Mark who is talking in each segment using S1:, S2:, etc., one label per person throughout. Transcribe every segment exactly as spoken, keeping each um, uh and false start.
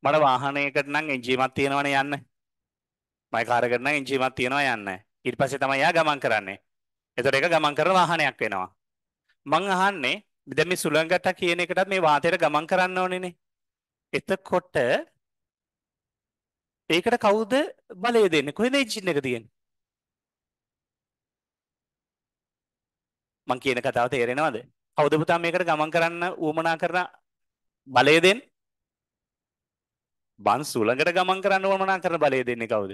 S1: මට වාහනයකට නම් එන්ජිමක් තියෙනවනේ යන්න. මයි කාර් එකකට නම් එන්ජිමක් තියෙනවා යන්න. ඊට පස්සේ තමයි යා ගමන් කරන්නේ. එතකොට ඒක ගමන් කරන වාහනයක් වෙනවා. මං අහන්නේ දැන් මේ සුළඟට කියන එකටත් මේ වාතයට ගමන් කරන්න ඕනේනේ. එතකොට ඒකට කවුද බලය දෙන්නේ? කොහෙද එන්ජින් එක තියෙන්නේ? මං කියන කතාව තේරෙනවද? කවුද පුතා මේකට ගමන් කරන්න උවමනා කරන බලය දෙන්නේ? බං සුළඟට ගමන් කරන්න උවමනා කරන බලය දෙන්නේ කවුද?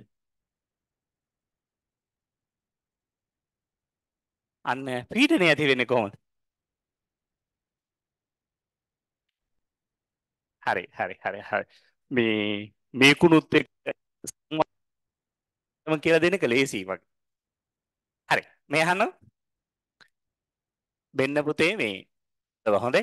S1: අන්න පීඩනය ඇති වෙන්නේ කොහොමද? හරි හරි හරි හරි. මේ මේකුණුත් එක්ක මම කියලා දෙන එක ලේසියි වගේ. හරි. මේ අහන්න වෙන්න පුතේ මේ හොඳේ.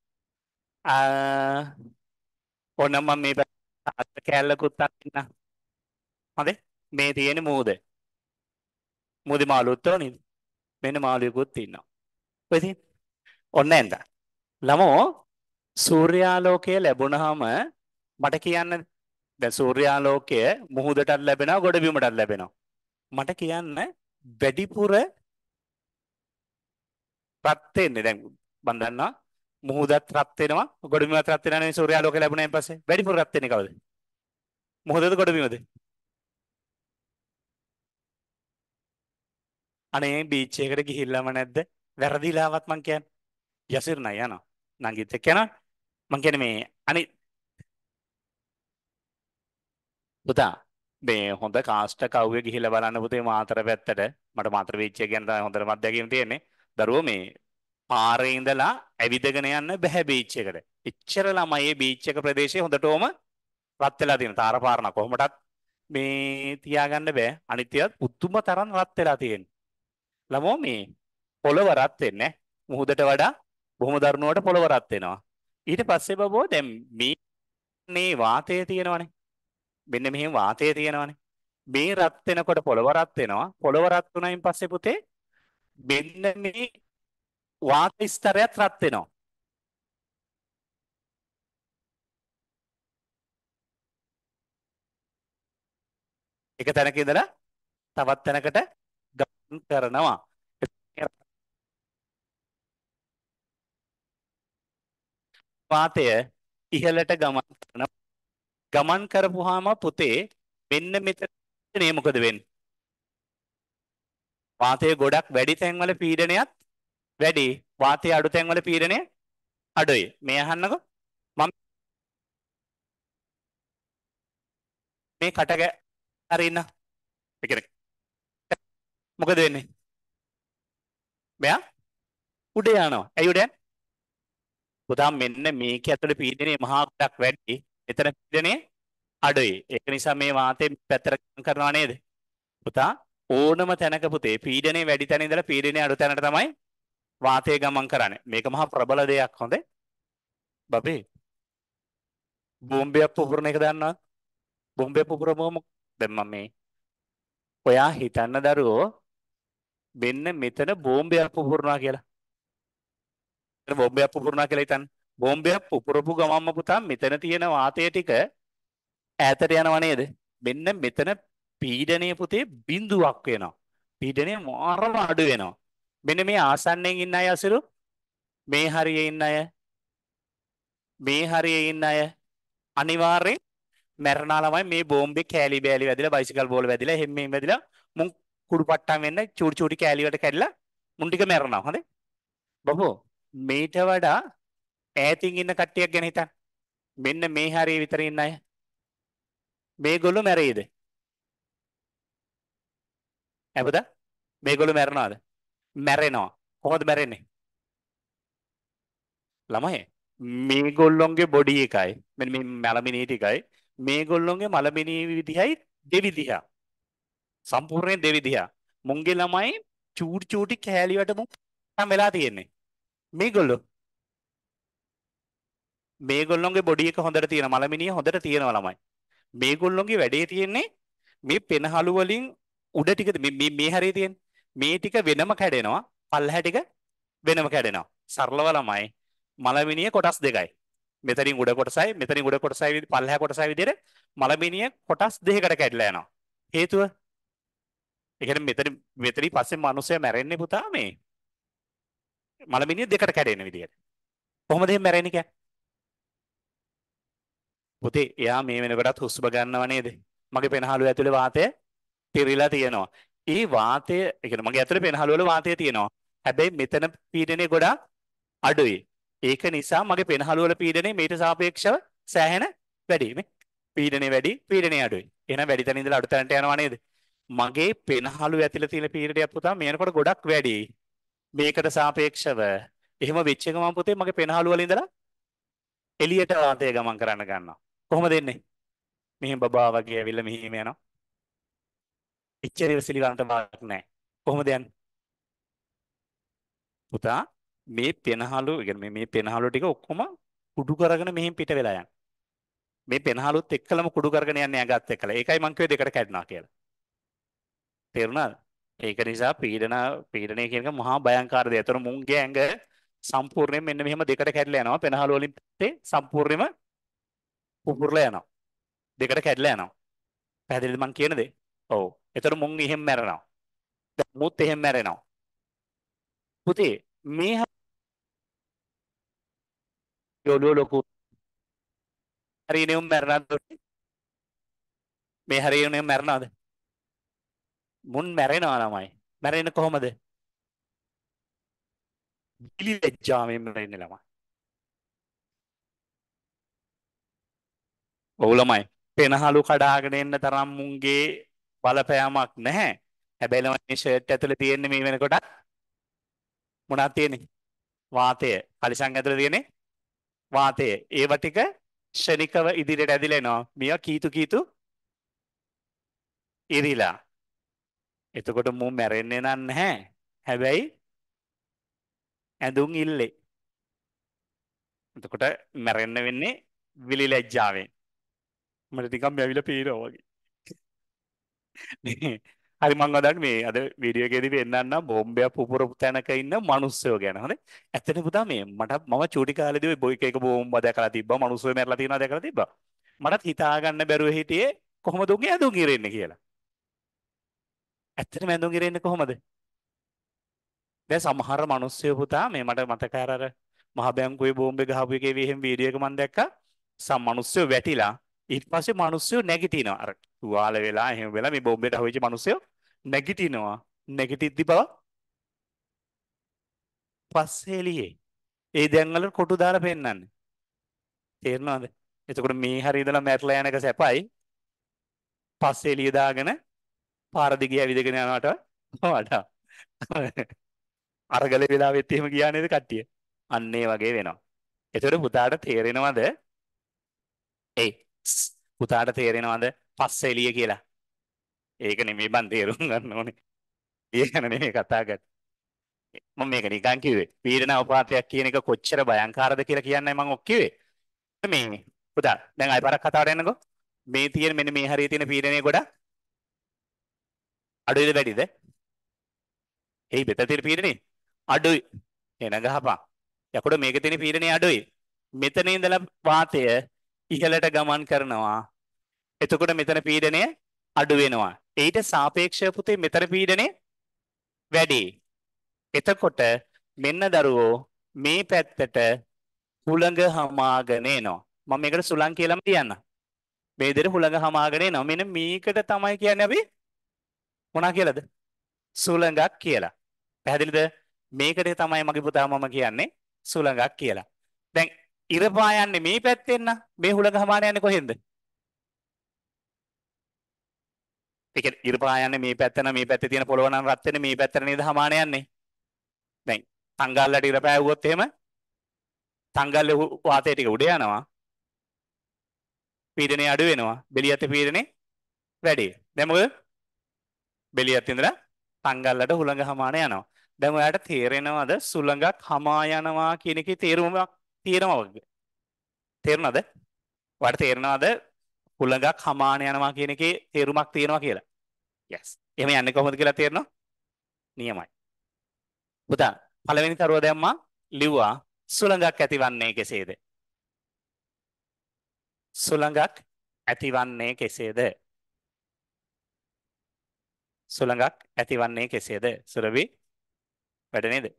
S1: ආ ඕනම් මම මේ අත් කැලලකුත් අන්න. හොඳේ. මේ තියෙන මූද. මූදේ මාළුත් තෝනේ. මෙන්න මාළුවෙකුත් ඉන්නවා. ඔය තියෙන. ඔන්න එන්න. ළමෝ සූර්යාලෝකය ලැබුණාම මට කියන්න දැන් සූර්යාලෝකය මුහුදටත් ලැබෙනවා ගොඩබිමටත් ලැබෙනවා. මට කියන්න වැඩිපුර රත් වෙන්නේ දැන් මම දන්නවා මුහුදත් රත් වෙනවා ගොඩබිමත් රත් වෙනවා නේ සූර්යාලෝකය ලැබුණාන් පස්සේ වැඩිපුර රත් වෙන්නේ කවුද? මුහුදද ගොඩබිමද? අනේ බීච් එකකට ගිහිල්ලාම නැද්ද? වැරදිලාවත් මං කියන්නේ. යසිර නෑ යනවා. නංගිත් එක්ක යනවා. මං කියන්නේ මේ අනිත් පුතා මේ හොඳ කාස්ට කව්වේ ගිහිල්ලා බලන්න පුතේ මාතර පැත්තට මට මාතර බීච් එක ගැන තමයි හොඳට අත්දැකීම් තියෙන්නේ. දරුවෝ මේ පාරේ ඉඳලා ඇවිදගෙන යන්න බෑ බීච් එකට. එච්චර ළමයි මේ බීච් එක ප්‍රදේශයේ හොඳටම රත් වෙලා තියෙන තාර පාරන කොහොමදත් මේ තියාගන්න බෑ. අනිත් ඒවාත් පුදුම තරම් රත් වෙලා තියෙන්නේ. ළමෝ මේ පොළව රත් වෙන්නේ මුහුදට වඩා බොහොම දරුණුවට පොළව රත් වෙනවා. ඊට පස්සේ බබෝ දැන් මේ වාතය තියෙනවනේ. මෙන්න මෙහෙම වාතය තියෙනවනේ. මේ රත් වෙනකොට පොළව රත් වෙනවා. පොළව රත් වුණායින් පස්සේ පුතේ මෙන්න මේ වාත ස්තරයත් රත් වෙනවා. එක තැනක ඉඳලා තවත් තැනකට ගමන් කරනවා. වාතය ඉහළට ගමන් කරනවා. ගමන් කරපුවාම පුතේ මෙන්න මෙතන මොකද වෙන්නේ? වාතය ගොඩක් වැඩි තැන්වල පීඩනයත් වැඩි. වාතය අඩු තැන්වල පීඩනය අඩුයි. මේ අහන්නකෝ. මම මේ කටක හරි ඉන්න. ඒ කියන්නේ මොකද වෙන්නේ? මෙයා උඩ යනවා. ඇයි උඩ යන්නේ? පුතා මෙන්න මේක ඇතුලේ පීඩනය මහා ගොඩක් වැඩි. එතන පීඩනය අඩුයි. ඒක නිසා මේ වාතය පැත්තට ගමන් කරනවා නේද? පුතා ඕනම තැනක පුතේ පීඩනය වැඩි තැන ඉඳලා පීඩනය අඩු තැනට තමයි වාතය ගමන් කරන්නේ. මේක මහා ප්‍රබල දෙයක්. හොඳේ. බබේ බෝම්බයක් පුපුරන එක දන්නවද? බෝම්බයක් පුපුරමුවම දැන් මම මේ ඔයා හිතන්න දරුවෝ මෙන්න මෙතන බෝම්බයක් පුපුරනවා කියලා. මෙතන බෝම්බයක් පුපුරනවා කියලා හිතන්න. බෝම්බයක් පුපුරපු ගමන්ම පුතා මෙතන තියෙන වාතය ටික ඈතට යනව නේද? මෙන්න මෙතන පීඩනය පුතේ බිඳුවක් වෙනවා. පීඩනය මාරම අඩු වෙනවා. මෙන්න මේ ආසන්නයෙන් ඉන්න අය අසුරු මේ හරියේ ඉන්න අය මේ හරියේ ඉන්න අය අනිවාර්යෙන් මැරෙනා ළමයි මේ බෝම්බේ කෑලි බෑලි වැදිලා බයිසිකල් බෝල වැදිලා එහෙම මෙහෙම වැදිලා මුන් කුඩු පට්ටම් වෙන්න චූටි චූටි කෑලි වලට කැඩිලා මුන් ටික මැරෙනවා. හොඳේ. බබෝ මේට වඩා ඈතින් ඉන්න කට්ටියක් ගැන හිතන්න. මෙන්න මේ හරියේ විතර ඉන්න අය මේගොල්ලෝ මැරෙයිද? අපද මේගොල්ලෝ මැරෙනවද? මැරෙනවා. කොහොමද මැරෙන්නේ? ළමයි මේගොල්ලොන්ගේ බොඩි එකයි මෙන්න මේ මලමිනී ටිකයි මේගොල්ලොන්ගේ මලමිනී විදිහයි දෙවිදිහා සම්පූර්ණයෙන් දෙවිදිහා මුන්ගේ ළමයි චූටි චූටි කෑලි වලට මුන් නම් වෙලා තියෙන්නේ. මේගොල්ලෝ මේගොල්ලොන්ගේ බොඩි එක හොඳට තියෙන මලමිනිය හොඳට තියෙනවා ළමයි. මේගොල්ලොන්ගේ වැඩේ තියෙන්නේ මේ පෙනහළු වලින් උඩ ටික මේ මේ හැරේ තියෙන මේ ටික වෙනම කැඩෙනවා පල්ලහැ ටික වෙනම කැඩෙනවා. සරලව ළමයි මලමිනිය කොටස් දෙකයි. මෙතනින් උඩ කොටසයි මෙතනින් උඩ කොටසයි විදි- පල්ලෙහා කොටසයි විදිහට මලමිනිය කොටස් දෙකකට කැඩලා යනවා. හේතුව ඒ කියන්නේ මෙතන මෙතනින් පස්සේ මිනිස්සයා මැරෙන්නේ පුතා මේ මලමිනිය දෙකට කැඩෙන විදිහට. කොහොමද එහෙම මැරෙන්නේ කියන්නේ? පුතේ එයා මේ වෙනකොටත් හුස්ම ගන්නව නේද? මගේ පෙනහළු ඇතුලේ වාතය පිරීලා තියෙනවා. ඒ වාතය ඒ කියන්නේ මගේ ඇතුලේ පෙනහළු වල වාතය තියෙනවා. හැබැයි මෙතන පීඩනය ගොඩාක් අඩුයි. ඒක නිසා මගේ පෙනහළු වල පීඩනය මීට සාපේක්ෂව සෑහෙන වැඩි. මේ පීඩනය වැඩි, පීඩනය අඩුයි. එහෙනම් වැඩි තැන ඉඳලා අඩු තැනට යනවා නේද? මගේ පෙනහළු ඇතුලේ තියෙන පීඩනයක් පුතා මේනකොට ගොඩක් වැඩි. මේකට සාපේක්ෂව එහෙම වෙච්ච ගමන් පුතේ මගේ පෙනහළු වල ඉඳලා එළියට වාතය ගමන් කරන්න ගන්නවා. කොහොමද එන්නේ? මෙහෙම බබා වගේ ඇවිල්ලා මෙහෙම යනවා. එච්චර ඉවසිලිවන්ත බවක් නැහැ. කොහොමද යන්නේ? පුතා මේ පෙනහළු කියන්නේ මේ මේ පෙනහළු ටික ඔක්කොම කුඩු කරගෙන මෙහෙන් පිට වෙලා යනවා. මේ පෙනහළුත් එක්කලම කුඩු කරගෙන යන්නේ ඇඟත් එක්කලා. ඒකයි මං කිව්වේ දෙකට කැඩෙනවා කියලා. තේරුණාද? ඒක නිසා පීඩන පීඩනය කියන එක මහා භයංකාර දෙයක්. ඒතර මුංගේ ඇඟ සම්පූර්ණයෙන් මෙන්න මෙහෙම දෙකට කැඩලා යනවා. පෙනහළු වලින් පස්සේ සම්පූර්ණයෙන්ම පුපුරලා යනවා. දෙකට කැඩලා යනවා. පැහැදිලිද මං කියන දේ? ඔව්. ඒතර මුං එහෙම මැරෙනවා. දැන් මුත් එහෙම මැරෙනවා. පුතේ මේ යොලෝ ලොකු හරියනේ මැරෙනවද? මේ හරියනේ මැරෙනවද? මුන් මැරෙනවා ළමයි. මැරෙන්නේ කොහොමද? විලි ලැජ්ජාවෙන් මැරෙන්නේ ළමයි. ඔව් ළමයි. පෙනහළු කඩාගෙන එන්න තරම් මුන්ගේ බලපෑමක් නැහැ. හැබැයි ළමයි මේ ෂර්ට් ඇතුලේ තියෙන්නේ මේ වෙනකොට මොනවද තියෙන්නේ? වාතය. කලිසම් ඇතුලේ තියෙන්නේ වාතය. ඒව ටික ක්ෂණිකව ඉදිරියට ඇදිලා එනවා. මේවා කීතු කීතු ඉරිලා. එතකොට මු මැරෙන්නේ නැහැ. හැබැයි ඇඳුම් ඉල්ලේ. එතකොට මැරෙන්න වෙන්නේ විලි ලැජ්ජාවෙන්. මට ටිකක් මැවිලා පේනවා වගේ. නේ. හරි මං අදට මේ අද වීඩියෝ එකේදී පෙන්නන්න බෝම්බයක් පුපුරපු තැනක ඉන්න මිනිස්සුયો ගැන. හරි. ඇත්තටම පුතා මේ මට මම චූටි කාලේදී ওই බොයික එක බෝම්බ දැකලා තිබ්බා. මිනිස්සුયો මැරලා තියෙනවා දැකලා තිබ්බා. මටත් හිතා ගන්න බැරුව හිටියේ කොහොමද උන්ගේ ඇඳුම් ඉරෙන්නේ කියලා. ඇත්තටම ඇඳුම් ඉරෙන්නේ කොහොමද? දැන් සමහර මිනිස්සුયો පුතා මේ මට මතක අර අර මහ බැංකුවේ බෝම්බේ ගහපු එකේ එහෙම වීඩියෝ එක මම දැක්කා. සම් මිනිස්සුયો වැටිලා ඊට පස්සේ මිනිස්සුયો නැගිටිනවා. අර තුවාල වෙලා එහෙම වෙලා මේ බෝම්බේට අහුවෙච්ච මිනිස්සුયો නැගිටිනවා. නැගිටිද්දි බව පස්සේ එළියේ. ඒ දැන් වල කොටු දාලා පෙන්නන්නේ. තේරෙනවද? එතකොට මේ හරිය ඉඳලා මැරලා යන එක සැපයි. පස්සේ එළිය දාගෙන පාර දිගේ ඇවිදගෙන යනවට වඩා. අරගල වෙලාවෙත් එහෙම ගියා නේද කට්ටිය? අන්න ඒ වගේ වෙනවා. එතකොට පුතාට තේරෙනවද? එයි පුතාට තේරෙනවද පස්සේ එළිය කියලා? ඒක නෙමෙයි බන් තේරුම් ගන්න ඕනේ. ඒ ගැන නෙමෙයි කතා කරන්නේ. මම මේක නිකන් කිව්වේ. පීඩන අවපාතයක් කියන එක කොච්චර භයංකාරද කියලා කියන්නයි මම ඔක් කිව්වේ. මේ පුතා දැන් ආයෙ පාරක් කතාවට එන්නකෝ. මේ තියෙන මෙන්න මේ හරිය තියෙන පීඩනය ගොඩ අඩුයිද වැඩිද? එයි බෙත තියෙන පීඩනේ අඩුයි. එන ගහපන්. යකඩ මේකේ තියෙන පීඩනේ අඩුයි. මෙතන ඉඳලා වාතය ඉහළට ගමන් කරනවා. එතකොට මෙතන පීඩනය අඩු වෙනවා. ඊට සාපේක්ෂව පුතේ මෙතන පීඩනය වැඩි. එතකොට මෙන්න දරුවෝ මේ පැත්තට හුළඟ හමාගෙන එනවා. මම මේකට සුළං කියලාම කියන්න. මේ විදිහට හුළඟ හමාගෙන එනවා. මෙන්න මේකට තමයි කියන්නේ අපි මොනවා කියලාද? සුළඟක් කියලා. පැහැදිලිද? මේකට තමයි මගේ පුතා මම කියන්නේ සුළඟක් කියලා. දැන් ඉර පායන්නේ මේ පැත්තෙන් නා. මේ හුළඟ හමාන යන්නේ කොහෙන්ද? ඒ කියන්නේ ඉර පායන්නේ මේ පැත්ත නම් මේ පැත්තේ තියෙන පොළව නම් රත් වෙන්නේ මේ පැත්තට නේද හමාන යන්නේ. දැන් තංගල්ලට ඉර පෑවුවොත් එහෙම තංගල්ලේ වාතය ටික උඩ යනවා. පීඩනය අඩු වෙනවා. බෙලියත් පීඩනය වැඩි. දැන් මොකද? බෙලියත් ඉඳලා තංගල්ලට හුළඟ හමාන යනවා. දැන් ඔයාලට තේරෙනවද සුළඟක් හමා යනවා කියන එකේ තේරුමක් තියෙනවද? තේරුණාද? ඔයාලට තේරෙනවද හුළඟක් හමාන යනවා කියන එකේ තේරුමක් තියෙනවා කියලා? yes. එහෙම යන්නේ කොහොමද කියලා තේරෙනවද? නියමයි. පුතා පළවෙනි තරුව දැම්මා ලිව්වා සුළඟක් ඇතිවන්නේ කෙසේද? සුළඟක් ඇතිවන්නේ කෙසේද? සුළඟක් ඇතිවන්නේ කෙසේද? සුරවි වැඩ නේද?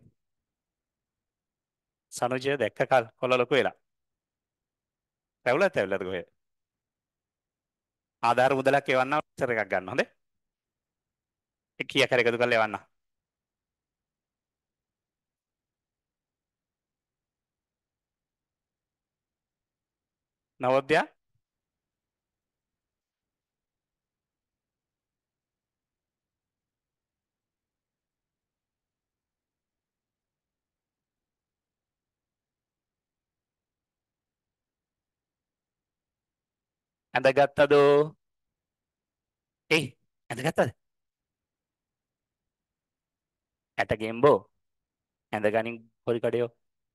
S1: සනුජය දැක්ක කල් කොළ ලොකු වෙලා. රැවුලත් ඇවිල්ලාද කොහෙද? ආධාර මුදලක් එවන්න ඉස්සර එකක් ගන්න හොඳේ. ඒ කීයක් හරි එකතු කරලා එවන්න. නවෝදයා ඇඳගත්තද? එයි ඇඳගත්තද? ඇට ගෙම්බෝ ඇඳගනින් පොඩි කඩයෝ.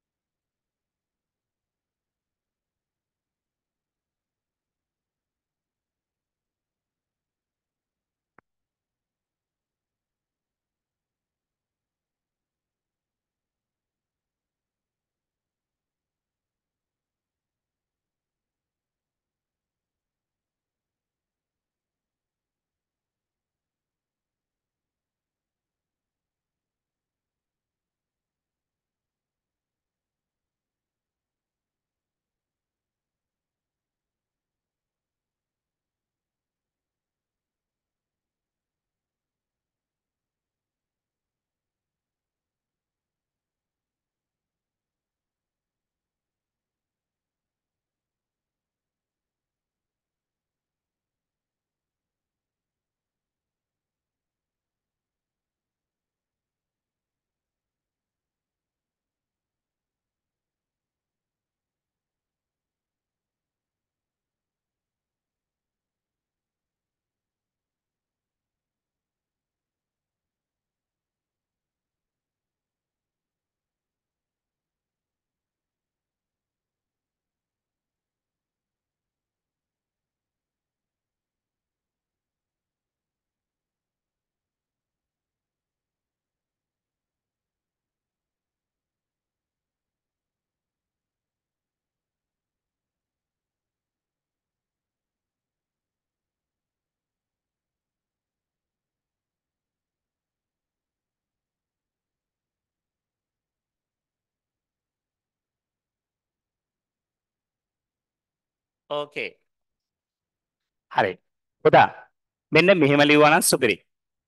S1: ඕකේ. හරි. පුතා මෙන්න මෙහෙම ලිව්වා නම් සුපිරි.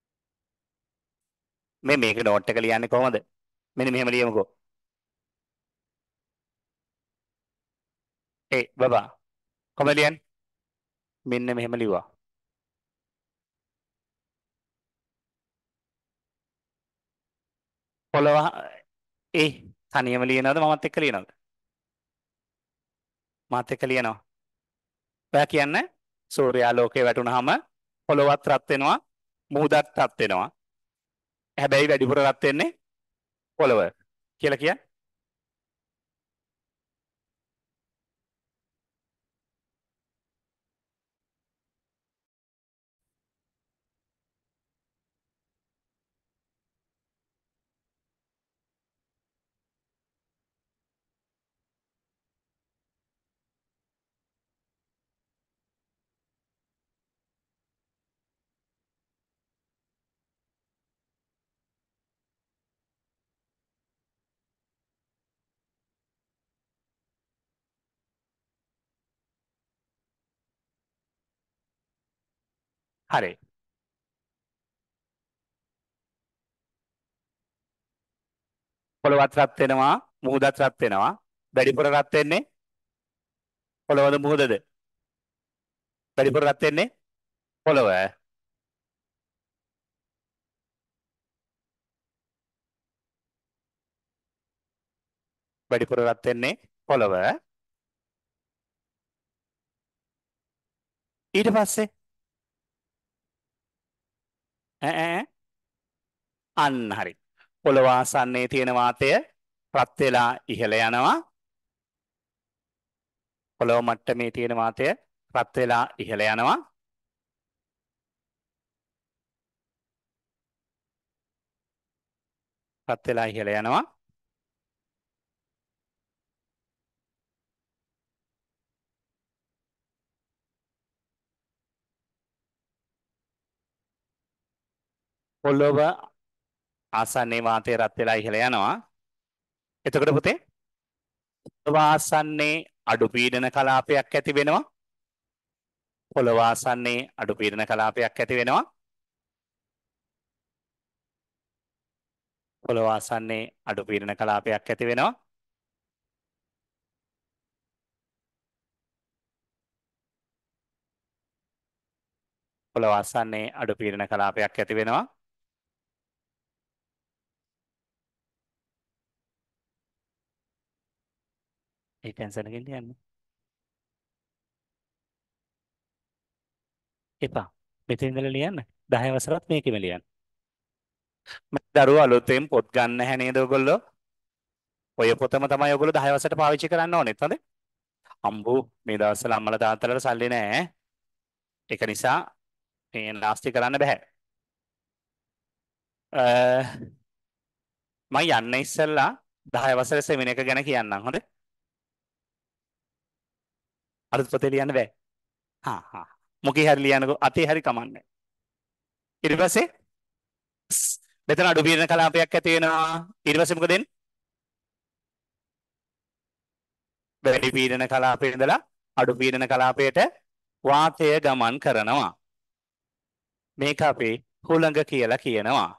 S1: මේ මේක නෝට් එක ලියන්නේ කොහොමද? මෙන්න මෙහෙම ලියමුකෝ. ඒ බබා කොහමද ලියන්නේ? මෙන්න මෙහෙම ලිව්වා. පොළව ඒ තනියම ලියනවද මමත් එක්ක ලියනවද? මාත් එක්ක ලියනවා. ඔයා කියන්නේ සූර්යාලෝකය වැටුනහම පොළොවත් රත් වෙනවා, මුහුදත් රත් වෙනවා. හැබැයි වැඩිපුර රත් වෙන්නේ පොළව කියලා කියන්නේ. හරි. පොළොවත් රත් වෙනවා, මුහුදත් රත් වෙනවා. වැඩිපුර රත් වෙන්නේ පොළවද මුහුදද? වැඩිපුර රත් වෙන්නේ පොළව. වැඩිපුර රත් වෙන්නේ පොළව. ඊට පස්සේ ඈ ඈ අන්න හරි. පොළව ආසන්නයේ තියෙන වාතය රත් වෙලා ඉහළ යනවා. පොළොව මට්ටමේ තියෙන වාතය රත් වෙලා ඉහළ යනවා. රත් වෙලා ඉහළ යනවා. පොළොව ආසන්නයේ වාතය රත් වෙලා ඉහළ යනවා. එතකොට පුතේ පොළොව ආසන්නයේ අඩු පීඩන කලාපයක් ඇති වෙනවා. පොළොව ආසන්නයේ අඩු පීඩන කලාපයක් ඇති වෙනවා. පොළොව ආසන්නයේ අඩු පීඩන කලාපයක් ඇති වෙනවා. පොළොව ආසන්නයේ අඩු පීඩන කලාපයක් ඇති වෙනවා. ඒ ටෙන්ෂන් එකෙන් ලියන්න එපා. මෙතන ඉඳලා ලියන්න. දහය වසරත් මේකෙම ලියන්න. මේ දරුවෝ අලුතෙන් පොත් ගන්න නැහැ නේද ඔයගොල්ලෝ? ඔය පොතම තමයි ඔයගොල්ලෝ දහය වසරට පාවිච්චි කරන්න ඕනෙත් හොඳේ. අම්බෝ මේ දවස්වල අම්මලා තාත්තලාට සල්ලි නැහැ. ඒක නිසා මේ ලාස්ටි කරන්න බෑ. මම යන්න ඉස්සෙල්ලා දහය වසරේ සෙමින එක ගැන කියන්නම් හොඳේ. අලුත් පොතේ ලියන්න බෑ. හා හා. මොකේ හරි ලියන්නකෝ අතේ හරි කමන්නේ. ඊට පස්සේ මෙතන අඩු පීඩන කලාපයක් ඇති වෙනවා. ඊට පස්සේ මොකද වෙන්නේ? වැඩි පීඩන කලාපයේ ඉඳලා අඩු පීඩන කලාපයට වාතය ගමන් කරනවා. මේක අපි හුළඟ කියලා කියනවා.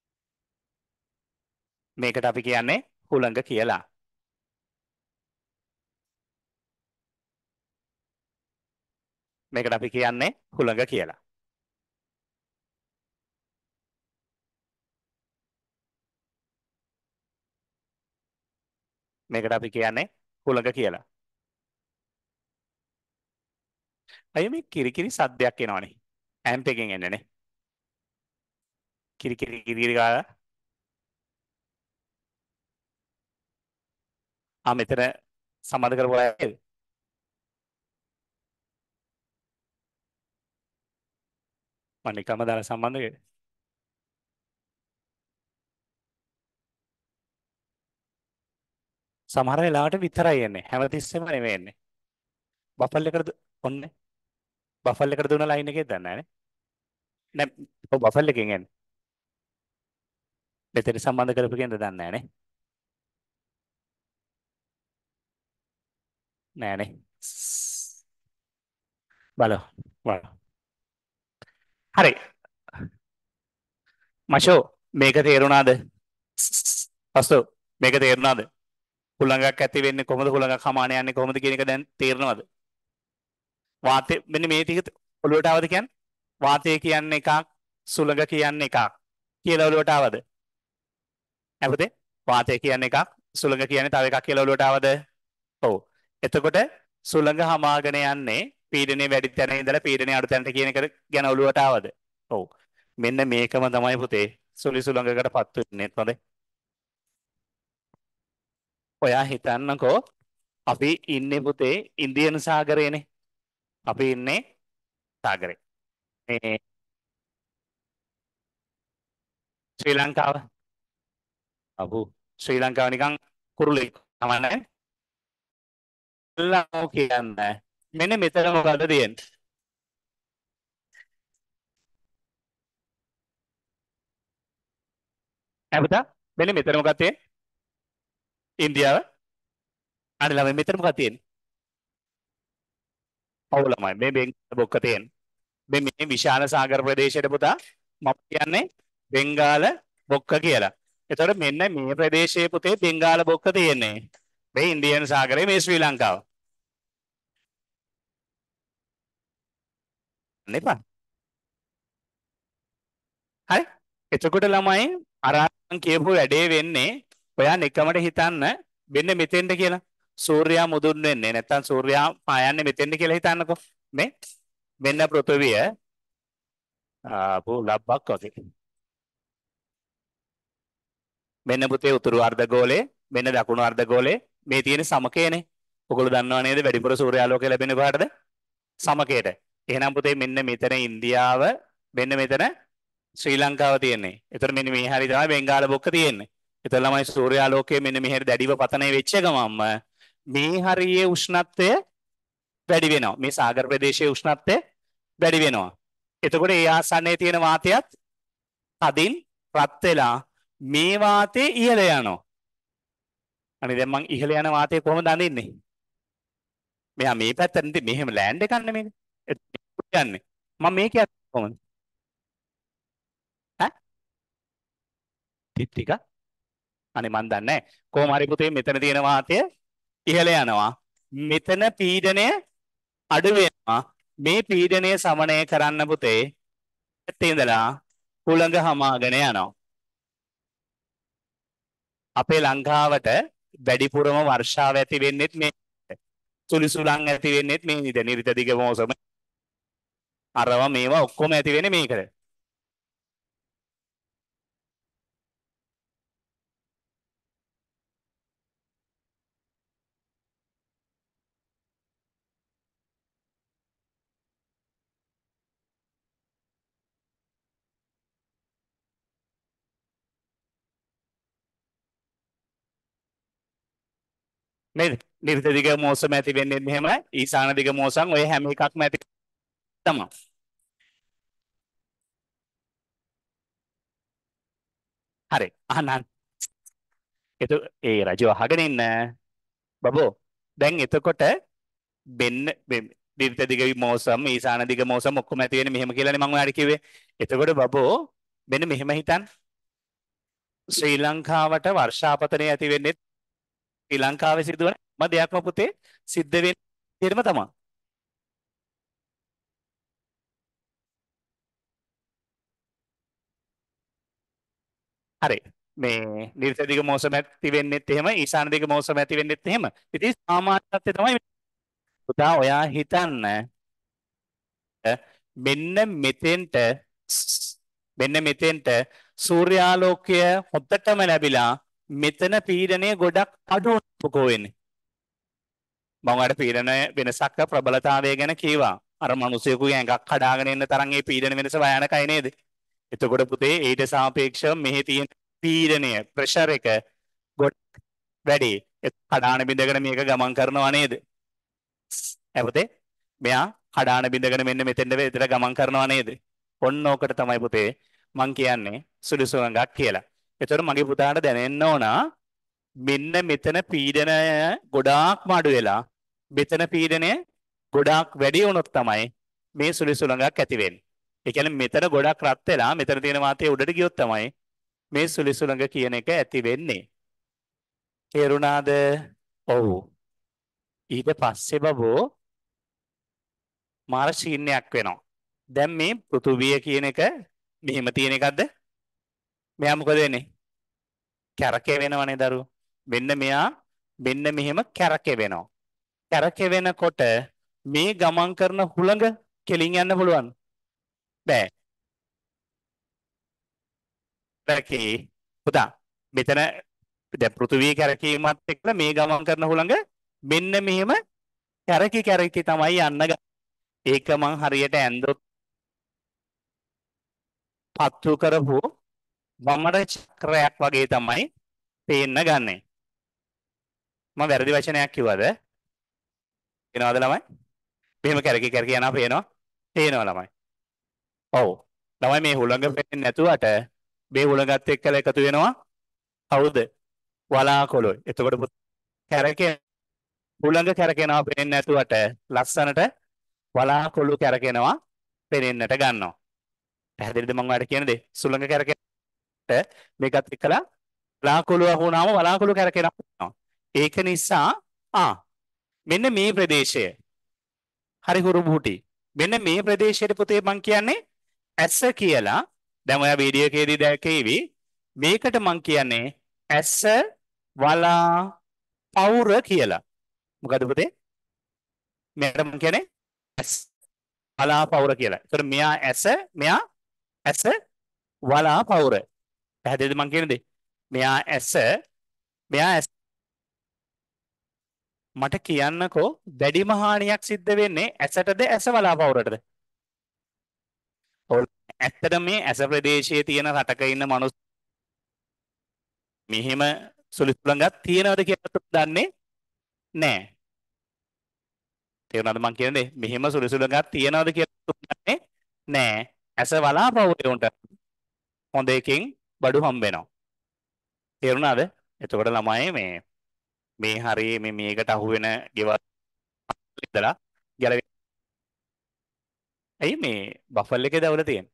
S1: මේකට අපි කියන්නේ හුළඟ කියලා. මේකට අපි කියන්නේ හුළඟ කියලා. මේකට අපි කියන්නේ හුළඟ කියලා. අය මේ කිරිකිරි සද්දයක් එනවනේ. ඇම්ප් එකෙන් එන්නේ නේ. කිරිකිරි කිරිකිරි ගාලා. ආ මෙතන සම්බන්ධ කරපු අය නේද? මම නිකම්ම දාලා සම්බන්ධ කරේ. සමහර වෙලාවට විතරයි එන්නේ. හැමතිස්සෙම නෙමෙයි එන්නේ. බෆල් එකට ඔන්නේ. බෆල් එකට දුන්න ලයින් එකේ දන්නේ නැහැ නේ. නෑ ඔව් බෆල් එකෙන් එන්නේ. මෙතන සම්බන්ධ කරපු කෙනෙක්ද දන්නේ නැහැ නේ. නෑ නේ. බලමු. බලමු. හරි. මෂෝ මේක තේරුණාද? අස්සෝ මේක තේරුණාද? හුළඟක් ඇති වෙන්නේ කොහොමද? හුළඟක් හමාන යන්නේ කොහොමද කියන එක දැන් තේරෙනවද? වාතය මෙන්න මේ ටික ඔළුවට ආවද කියන්නේ? වාතය කියන්නේ එකක්, සුළඟ කියන්නේ එකක් කියලා ඔළුවට ආවද? නැවත වාතය කියන්නේ එකක්, සුළඟ කියන්නේ තව එකක් කියලා ඔළුවට ආවද? ඔව්. එතකොට සුළඟ හමාගෙන යන්නේ පීඩනය වැඩි තැන ඉඳලා පීඩනය අඩු තැනට කියන එක ගැන ඔළුවට ආවද? ඔව්. මෙන්න මේකම තමයි පුතේ සුළි සුළඟකටපත් වෙන්නේ හොඳේ. ඔයා හිතන්නකෝ අපි ඉන්නේ පුතේ ඉන්දියන් සාගරයේනේ. අපි ඉන්නේ සාගරේ. මේ ශ්‍රී ලංකාව. අහු ශ්‍රී ලංකාව නිකන් කුරුලෙක් තමයි. ලංකාව කියන්නේ මෙන්න මෙතන මොකද තියෙන්නේ? අපිට මෙන්න මෙතන මොකක්ද තියෙන්නේ? ඉන්දියාව. අනේ ළමයි මෙතන මොකක්ද තියෙන්නේ? ඔව් ළමයි මේ බෙන්ගාල බොක්ක තියෙන්නේ. මේ මේ විශාල සාගර ප්‍රදේශයට පුතා මම කියන්නේ බෙන්ගාල බොක්ක කියලා. එතකොට මෙන්න මේ ප්‍රදේශයේ පුතේ බෙන්ගාල බොක්ක තියෙන්නේ. මේ ඉන්දියන් සාගරේ මේ ශ්‍රී ලංකාව. නෙපා. හරි. එතකොට ළමයි අර මං කියපු වැඩේ වෙන්නේ ඔයා නිකමට හිතන්න වෙන්නේ මෙතෙන්ද කියලා. සූර්යයා මුදුන් වෙන්නේ නැත්තම් සූර්යයා පායන්නේ මෙතෙන්ද කියලා හිතන්නකෝ. මේ මෙන්න පෘථිවිය ආපු ලබ්බක් වගේ. මෙන්න පුතේ උතුරු අර්ධගෝලය මෙන්න දකුණු අර්ධගෝලය මේ තියෙන සමකයනේ. ඔයගොල්ලෝ දන්නව නේද වැඩිපුර සූර්යාලෝකය ලැබෙන්නේ කොහටද? සමකයට. එහෙනම් පුතේ මෙන්න මෙතන ඉන්දියාව මෙන්න මෙතන ශ්‍රී ලංකාව තියෙන්නේ. එතකොට මෙන්න මේ හරිය තමයි බෙන්ගාල බොක්ක තියෙන්නේ. එතකොට ළමයි සූර්යාලෝකයේ මෙන්න මෙහෙර දැඩිව පතනය වෙච්ච ගමන්ම මේ හරියේ උෂ්ණත්වය වැඩි වෙනවා. මේ සාගර ප්‍රදේශයේ උෂ්ණත්වය වැඩි වෙනවා. එතකොට ඒ ආසන්නයේ තියෙන වාතයත් තදින් රත් වෙලා මේ වාතයේ ඉහළ යනවා. අනේ දැන් මං ඉහළ යන වාතය කොහොමද අඳින්නේ? මෙහා මේ පැත්තට ඉතින් මෙහෙම ලෑන්ඩ් එකක් නෙමෙයි. යන්නේ. මම මේක යන්නේ කොහොමද? ඈ? ටික ටික. අනේ මන් දන්නේ නැහැ. කොහොම හරි පුතේ මෙතන තියෙන වාතය ඉහළ යනවා. මෙතන පීඩනය අඩු වෙනවා. මේ පීඩනය සමනය කරන්න පුතේ පැත්තේ ඉඳලා හුළඟ හමාගෙන යනවා. අපේ ලංකාවට වැඩිපුරම වර්ෂාව ඇති වෙන්නෙත් මේ සුළි සුළං ඇති වෙන්නෙත් මේ නිද නිරිත දිග මෝසම අරවා මේවා ඔක්කොම ඇති වෙන්නේ මේකද. නේද? නිරිත දිග මෝසම ඇති වෙන්නේ මෙහෙමයි. ඊසාන දිග මෝසම් ඔය හැම එකක්ම ඇති තමයි. හරි. අහන්න. එත ඒ රජව අහගෙන ඉන්න බබෝ. දැන් එතකොට බෙන්න නිරිත දිග මෝසම් ඊසාන දිග මෝසම් ඔක්කොම ඇති වෙන්නේ මෙහෙම කියලානේ මම ඔයාලට කිව්වේ. එතකොට බබෝ මෙන්න මෙහෙම හිතන්න. ශ්‍රී ලංකාවට වර්ෂාපතනය ඇති වෙන්නේ ශ්‍රී ලංකාවේ සිදුවන හැම දෙයක්ම පුතේ සිද්ධ වෙන්නේ ඉතින්ම තමයි. හරි. මේ නිර්ත දිග මෝසම ඇති වෙන්නෙත් එහෙම ඊශාන දිග මෝසම ඇති වෙන්නෙත් එහෙම. ඉතින් සාමාන්‍ය තත්ත්වය තමයි පුතා ඔයා හිතන්න මෙන්න මෙතෙන්ට මෙන්න මෙතෙන්ට සූර්යාලෝකය හොද්දටම ලැබිලා මෙතන පීඩනය ගොඩක් අඩු වෙනකො වෙන්නේ. මම ඔයාලට පීඩන වෙනසක් ප්‍රබලතාවය ගැන කීවා. අර මිනිසෙකුගේ ඇඟක් කඩාගෙන එන්න තරම් ඒ පීඩන වෙනස භයානකයි නේද? එතකොට පුතේ ඊට සාපේක්ෂව මෙහි තියෙන පීඩනය ප්‍රෙෂර් එක ගොඩක් වැඩි. ඒ කඩාන බිඳගෙන මේක ගමන් කරනවා නේද? එපොතේ මෙයා කඩාන බිඳගෙන මෙන්න මෙතෙන්ද විතර ගමන් කරනවා නේද? ඔන්න ඕකට තමයි පුතේ මං කියන්නේ සුළුසුලංගක් කියලා. එතකොට මගේ පුතාට දැනෙන්න ඕන මෙන්න මෙතන පීඩනය ගොඩාක්ම අඩු වෙලා මෙතන පීඩනය ගොඩාක් වැඩි වුණොත් තමයි මේ සුළුසුලංගක් ඇති වෙන්නේ. ඒ කියන්නේ මෙතන ගොඩක් රත් වෙලා මෙතන තියෙන වාතය උඩට ගියොත් තමයි මේ සුළුසුලංග කියන එක ඇති වෙන්නේ. තේරුණාද? ඔව්. ඊට පස්සේ බබෝ මාර ශීන්‍යයක් වෙනවා. දැන් මේ පෘථුවිය කියන එක මෙහෙම තියෙන එකක්ද? මෙයා මොකද වෙන්නේ? කැරකේ වෙනවනේ දරුවෝ. මෙන්න මෙයා මෙන්න මෙහෙම කැරකේ වෙනවා. කැරකේ වෙනකොට මේ ගමන් කරන හුළඟ කෙලින් යන්න පුළුවන්. බෑ. කැරකේ පුතා මෙතන දැන් පෘථුවිය කැරකීමත් එක්ක මේ ගමන් කරන හුළඟ මෙන්න මෙහෙම කැරකි කැරකි තමයි යන්න ගන්නේ. ඒක මං හරියට ඇන්දොත් පත්තු කරපු වමර චක්‍රයක් වගේ තමයි පේන්න ගන්නෙ. මම වැරදි වචනයක් කිව්වද? එනවද ළමයි? මෙහෙම කැරකි කැරකි යනවා පේනවා. පේනවා ළමයි. ඔව්. ළමයි මේ හුළඟ පේන්නේ නැතුවට මේ හුළඟත් එක්කලා එකතු වෙනවා. කවුද? වලාකුළුයි. එතකොට කැරකේ හුළඟ කැරකෙනවා පේන්නේ නැතුවට ලස්සනට වලාකුළු කැරකෙනවා පේන්නට ගන්නවා. පැහැදිලිද මම ඔයාලට කියන දේ? සුළඟ කැරකෙනට මේකත් එක්කලා වලාකුළු වුණාම වලාකුළු කැරකෙනවා. ඒක නිසා ආ මෙන්න මේ ප්‍රදේශය හරි හුරුබුටි. මෙන්න මේ ප්‍රදේශයට පුතේ මං කියන්නේ ඇස කියලා. දැන් ඔයා වීඩියෝ එකේදී දැකේවි. මේකට මං කියන්නේ ඇස වලා පවුර කියලා. මොකද පුතේ? මෙයාට මං කියන්නේ ඇස් වලා පවුර කියලා. ඒතර මෙයා ඇස මෙයා ඇස වලා පවුර. පැහැදිලිද මං කියන දේ? මෙයා ඇස මෙයා ඇස මට කියන්නකෝ දැඩිම හානියක් සිද්ධ වෙන්නේ ඇසටද ඇස වලා පවුරටද? ඔව් ඇත්තටම මේ ඇස ප්‍රදේශයේ තියෙන රටක ඉන්න මිනිස්සු මෙහෙම සුළුසුලංගක් තියෙනවද කියලා දන්නේ නැහැ. තේරුණාද මං කියන්නේ? මෙහෙම සුළුසුලංගක් තියෙනවද කියලා දන්නේ නැහැ. ඇස වලා පවුරේ උන්ට හොඳ එකකින් බඩු හම්බ වෙනවා. තේරුණාද? එතකොට ළමයි මේ මේ හරිය මේ මේකට අහු වෙන ගෙවල් ඉඳලා ගැලවෙ. ඇයි මේ බෆල් එකේ දවල තියෙන්නේ?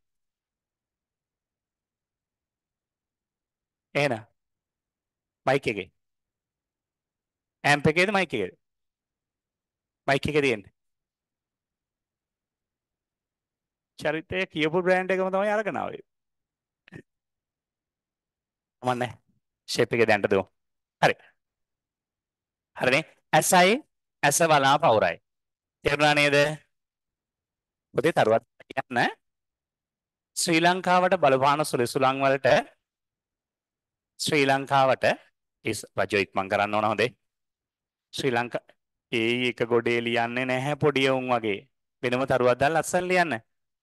S1: එහෙනම් මයික් එකේ ඇම්ප් එකේද මයික් එකේද? මයික් එකේ තියෙන්නේ. චරිතය කියපු බ්‍රෑන්ඩ් එකම තමයි අරගෙන ආවේ. මන්නේ ෂේප් එකේ දැන්ට දුමු. හරි. හරිනේ. ඇසයි ඇස වලා පවුරයි. තේරුණා නේද? පොතේ තරුවත් කියන්න ශ්‍රී ලංකාවට බලපාන සුලිසුලන් වලට ශ්‍රී ලංකාවට ඉස් රජෝ ඉක්මන් කරන්න ඕන හොඳේ. ශ්‍රී ලංකා ඒ එක ගොඩේ ලියන්නේ නැහැ පොඩි උන් වගේ. වෙනම තරුවක් දාලා ලස්සන ලියන්න.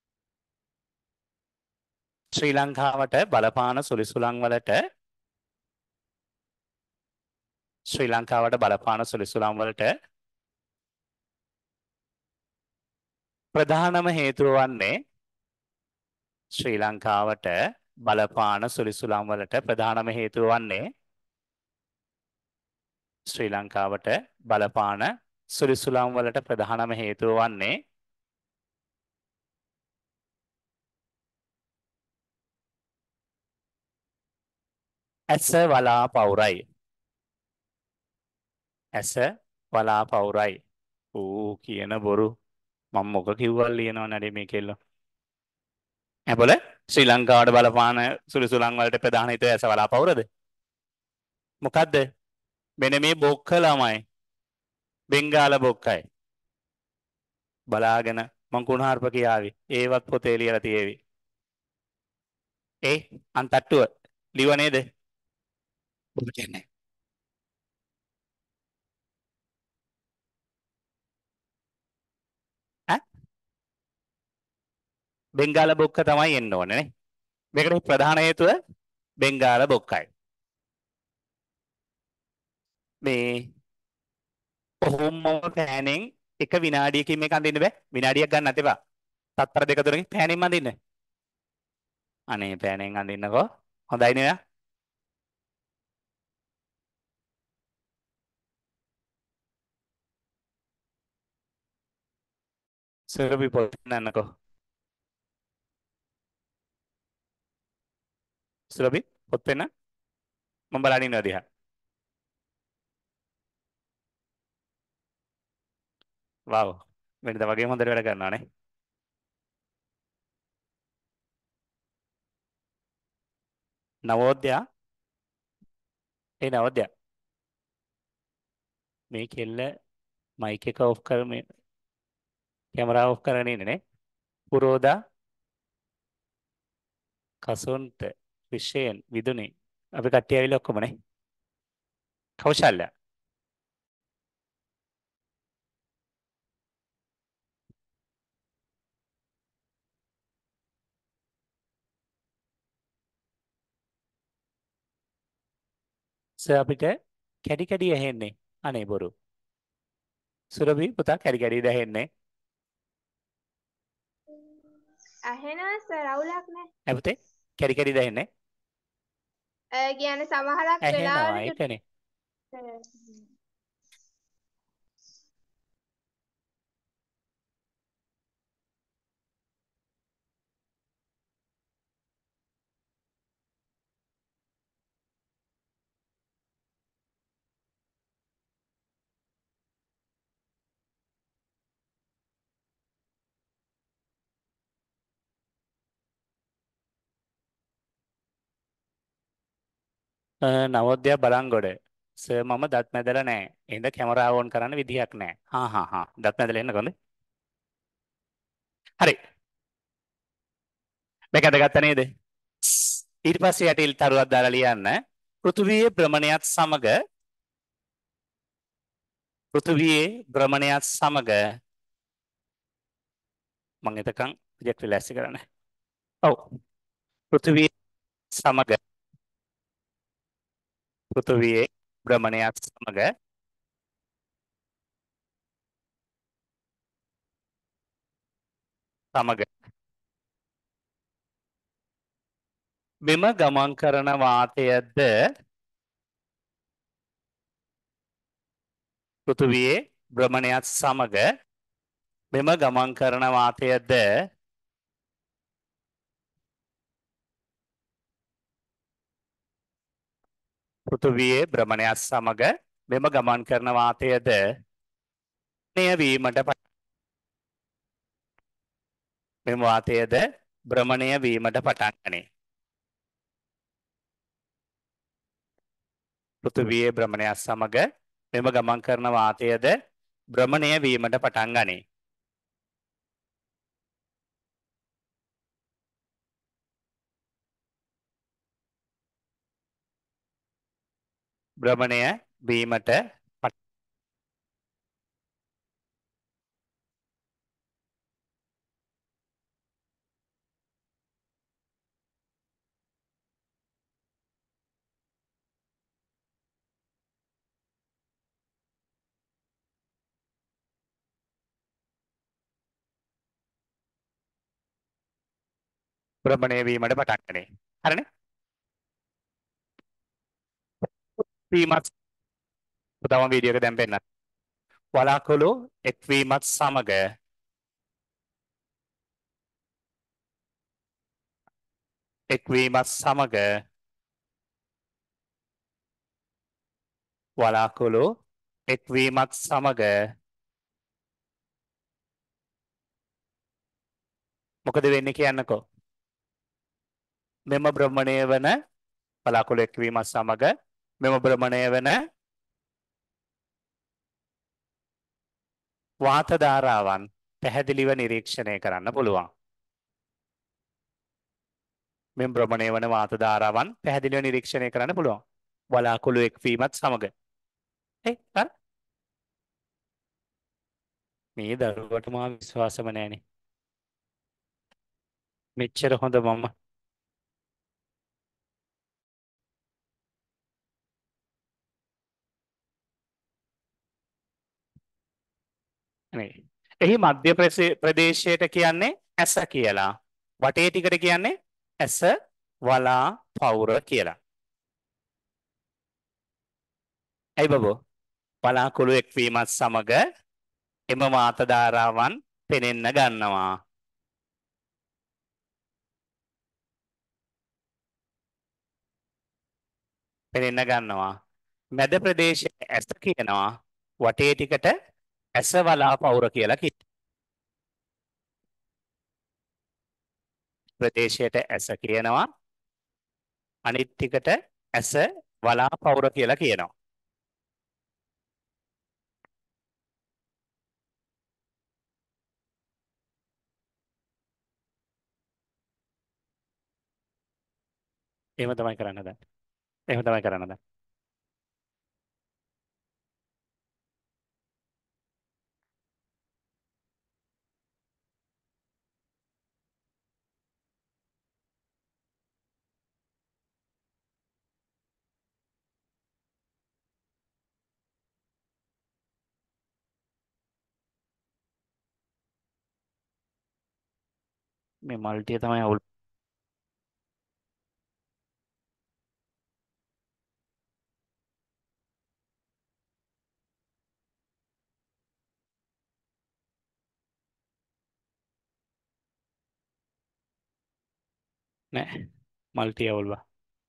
S1: ශ්‍රී ලංකාවට බලපාන සුලිසුලන් වලට ශ්‍රී ලංකාවට බලපාන සුලිසුලන් වලට ප්‍රධානම හේතුව වන්නේ ශ්‍රී ලංකාවට බලපාන සුලිසුලන් වලට ප්‍රධානම හේතුව වන්නේ ශ්‍රී ලංකාවට බලපාන සුලිසුලන් වලට ප්‍රධානම හේතුව වන්නේ ඇස වලා පවුරයි. ඇස වලා පවුරයි. ඌ කියන බොරු මම මොක කිව්වල් ලියනව නඩේ මේ කෙල්ලෝ. ඇබොල ශ්‍රී ලංකාවට බලපාන සුලිසුලන් වලට ප්‍රධාන හේතුව ඇස වලා පවුරද? මොකද්ද? මෙන්න මේ බොක්ක ළමයි. බෙන්ගාල බොක්කයි. බලාගෙන මං කුණහාර්ප කියාවි. ඒවත් පොතේ ලියලා තියේවි. ඒ අන්තට්ටුව ලිව නේද? ඔබ කියන්නේ. ඈ බෙන්ගාල බොක්ක තමයි එන්න ඕනේ නේ. මේකට ප්‍රධාන හේතුව බෙන්ගාල බොක්කයි. මේ කොහොමම පෑනෙන් එක විනාඩියකින් මේක අඳින්න බෑ. විනාඩියක් ගන්න නැතේවා. තත්තර දෙක තුනකින් පෑනෙන් අඳින්න. අනේ පෑනෙන් අඳින්නකෝ. හොඳයි නේද? සරපි පොත් නන්නකෝ. සරපි පොත් වෙන මම බලන් ඉන්නවා දිහා. වව්. වෙනද වගේ හොඳට වැඩ කරනවා නේ. නවෝදයා ඒ නවෝදයා මේ කෙල්ල මයික් එක ඔෆ් කර මේ කැමරාව ඔෆ් කරගෙන ඉන්නේ නේ. පුරෝදා කසොන්ත විශේෂයෙන් විදුනි අපි කට්ටිය ඇවිල්ලා ඔක්කොම නේ. කෞශල්‍ය සර් අපිට කැඩි කැඩි ඇහෙන්නේ. අනේ බොරු. සුරභි පුතා කැඩි කැඩි ඇහෙන්නේ.
S2: ඇහෙනවා සර් අවුලක් නැහැ.
S1: ඈ පුතේ කැඩි කැඩි ඇහෙන්නේ.
S2: ඒ කියන්නේ සමහරක්
S1: ඇහෙනවා
S2: වෙලාවට
S1: ඒකනේ. අ, නවෝදයා බලංගොඩ සර් මම දත් මැදලා නැහැ. එහෙනම් කැමරාව ඕන් කරන්න විදිහක් නැහැ. හා හා හා දත් මැදලා එන්න කොහොමද? හරි. මේක අදගත්ත නේද? ඊට පස්සේ යටිල් තරුවක් දාලා ලියන්න. පෘථුවියේ භ්‍රමණයත් සමග පෘථුවියේ භ්‍රමණයත් සමග මම එතකන් ප්‍රොජෙක්ට් එක ලෑස්ති කරන්න. ඔව්. පෘථුවියේ සමග පෘථුවියේ භ්‍රමණයත් සමග සමග මෙම ගමන් කරන වාතයද පෘථුවියේ භ්‍රමණයත් සමග මෙම ගමන් කරන වාතයද පෘථුවියේ භ්‍රමණයත් සමග මෙම ගමන් කරන වාතයද ණය වීමට පට- මෙම වාතයද භ්‍රමණය වීමට පටන් ගනී. පෘථුවියේ භ්‍රමණයත් සමග මෙම ගමන් කරන වාතයද භ්‍රමණය වීමට පටන් ගනී. භ්‍රමණය වීමට පට- භ්‍රමණය වීමට පටන් ගනී. හරිනේ? වීමත් තම වීඩියෝ එක දැන් පෙන්නන්න. වලාකුළු එක්වීමත් සමග එක්වීමත් සමග වලාකුළු එක්වීමත් සමග මොකද වෙන්නේ කියන්නකෝ. මෙම භ්‍රමණය වන වලාකුළු එක්වීමත් සමග මෙම භ්‍රමණය වන වාත ධාරාවන් පැහැදිලිව නිරීක්ෂණය කරන්න පුළුවන්. මෙම භ්‍රමණය වන වාත ධාරාවන් පැහැදිලිව නිරීක්ෂණය කරන්න පුළුවන්. වලාකුළු එක්වීමත් සමග. ඒ හරි. මේ දරුවට මා විශ්වාසම නෑනේ. මෙච්චර හොඳ මම නේ. එහි මධ්‍ය ප්‍රසේ- ප්‍රදේශයට කියන්නේ ඇස කියලා. වටේ ටිකට කියන්නේ ඇස වලා පවුර කියලා. ඇයි බබෝ? වලාකුළු එක්වීමත් සමග එම වාත ධාරාවන් පෙනෙන්න ගන්නවා. පෙනෙන්න ගන්නවා. මැද ප්‍රදේශයේ ඇස කියනවා. වටේ ටිකට ඇස වලා පවුර කියලා කියනවා. ප්‍රදේශයට ඇස කියනවා. අනිත් ටිකට ඇස වලා පවුර කියලා කියනවා. එහෙම තමයි කරන්න දැන්. එහෙම තමයි කරන්න දැන්. මේ මල්ටිය තමයි අවුල්. නෑ මල්ටිය අවුල් බා.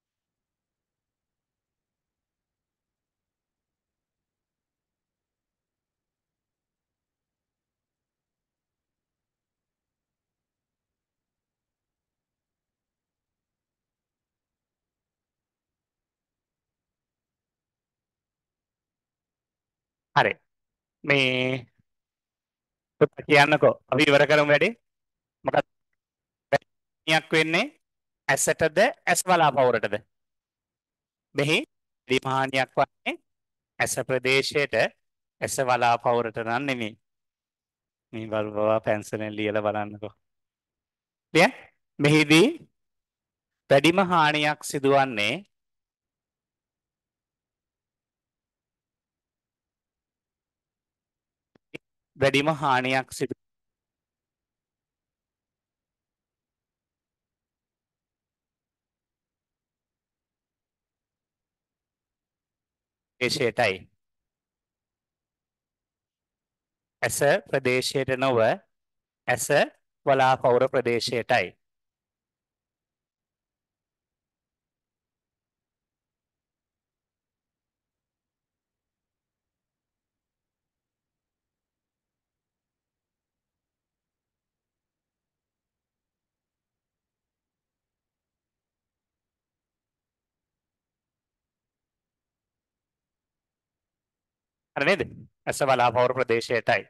S1: හරි. මේ පුතා කියන්නකෝ. අපි ඉවර කරමු වැඩේ. මොකක්ද වැඩියක් වෙන්නේ? ඇසටද ඇස් වලා පවුරටද? මෙහි දිමහානියක් වන්නේ ඇස ප්‍රදේශයට ඇස වලා පවුරට නම් නෙමෙයි. මේ බලපුවා පැන්සලෙන් ලියලා බලන්නකෝ. ලියන්න. මෙහිදී වැඩිම හානියක් සිදුවන්නේ වැඩිම හානියක් සිදු ප්‍රදේශයටයි. ඇස ප්‍රදේශයට නොව ඇස වලාපෞර ප්‍රදේශයටයි. හරි නේද? ඇස වලාපෞර ප්‍රදේශයටයි.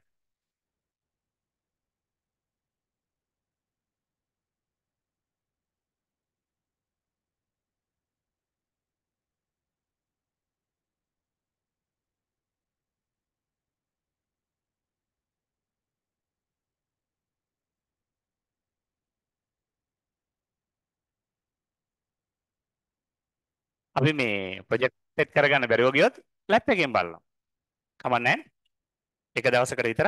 S1: අපි මේ ප්‍රොජෙක්ට් සෙට් කරගන්න බැරිව ගියොත් ලැප් එකෙන් බලනවා. කමක් නැහැ. එක දවසකට විතර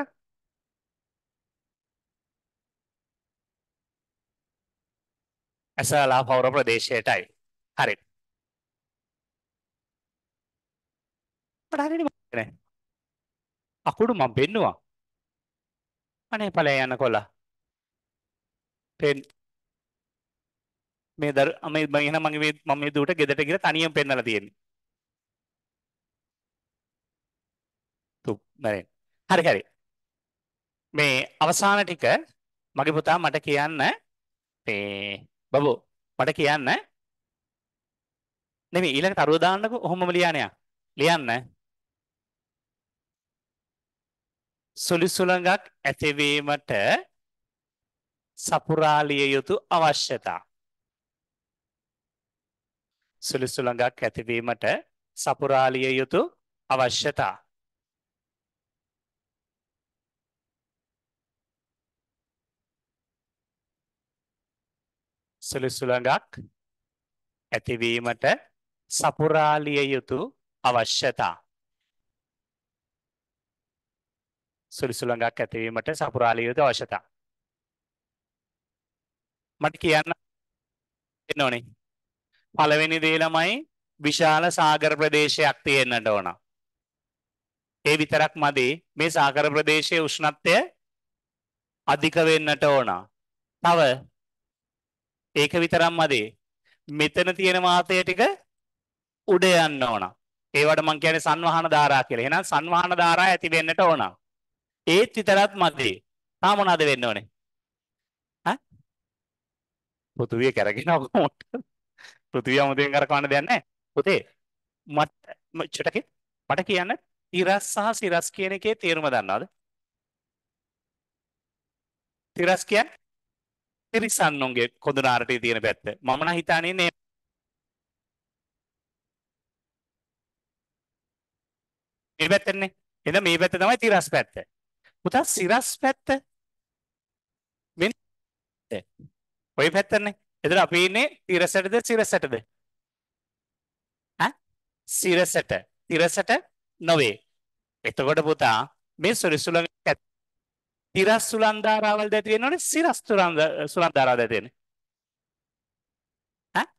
S1: ඇස වලාපෞර ප්‍රදේශයටයි. හරි. මට හරියන්නේ නැහැ. අකුඩු මම පෙන්නුවා. අනේ ඵලය යන කොල්ලා. පෙන් මේ දරු මේ මම එහෙනම් මගේ මේ මම මේ දුවට ගෙදරට ගිහලා තනියම පෙන්නලා තියෙන්නේ. තුප් නෑ. හරි හරි. මේ අවසාන ටික මගේ පුතා මට කියන්න මේ බබෝ මට කියන්න නෙමෙයි ඊළඟට අරුව දාන්නකො ඔහොමම ලියන්න. ලියන්න. සුළි සුළඟක් ඇතිවීමට සපුරාලිය යුතු අවශ්‍යතා. සුළි සුළඟක් ඇතිවීමට සපුරාලිය යුතු අවශ්‍යතා. සුළි සුළඟක් ඇතිවීමට සපුරාලිය යුතු අවශ්‍යතා. සුළි සුළඟක් ඇතිවීමට සපුරාලිය යුතු අවශ්‍යතා. මට කියන්න ඕනේ. පළවෙනි දේ ළමයි විශාල සාගර ප්‍රදේශයක් තියෙන්නට ඕන. ඒ විතරක් මදි. මේ සාගර ප්‍රදේශයේ උෂ්ණත්වය අධික වෙන්නට ඕන. තව ඒක විතරක් මදි. මෙතන තියෙන වාතය ටික උඩ යන්න ඕන. ඒවට මම කියන්නේ සංවහන ධාරා කියලා. එහෙනම් සංවහන ධාරා ඇති වෙන්නට ඕන. ඒත් විතරක් මදි. තා මොනවද වෙන්න ඕනේ? ඈ? පෘථුවිය කරගෙනව කොහොමද? පෘථිවිය අමුතෙන් කරකවන්න දෙයක් නැහැ. පුතේ මට චටකේ මට කියන්න තිරස් සහ සිරස් කියන එකේ තේරුම දන්නවද? තිරස් කියන්නේ තිරිසන්නුන්ගේ කොඳුනාරටේ තියෙන පැත්ත. මම නම් හිතන්නේ නේ මේ පැත්තනේ. එහෙනම් මේ පැත්ත තමයි තිරස් පැත්ත. පුතා සිරස් පැත්ත මෙන්න ඔය පැත්තනේ. එතන අපි ඉන්නේ තිරසටද සිරසටද? ඈ? සිරසට. තිරසට නොවේ. එතකොට පුතා මේ සුළි සුළඟ තිරස් සුළං ධාරාවල් දැති වෙනවනේ සිරස් සුළං සුළං ධාරාව දැති වෙන්නේ. ඈ?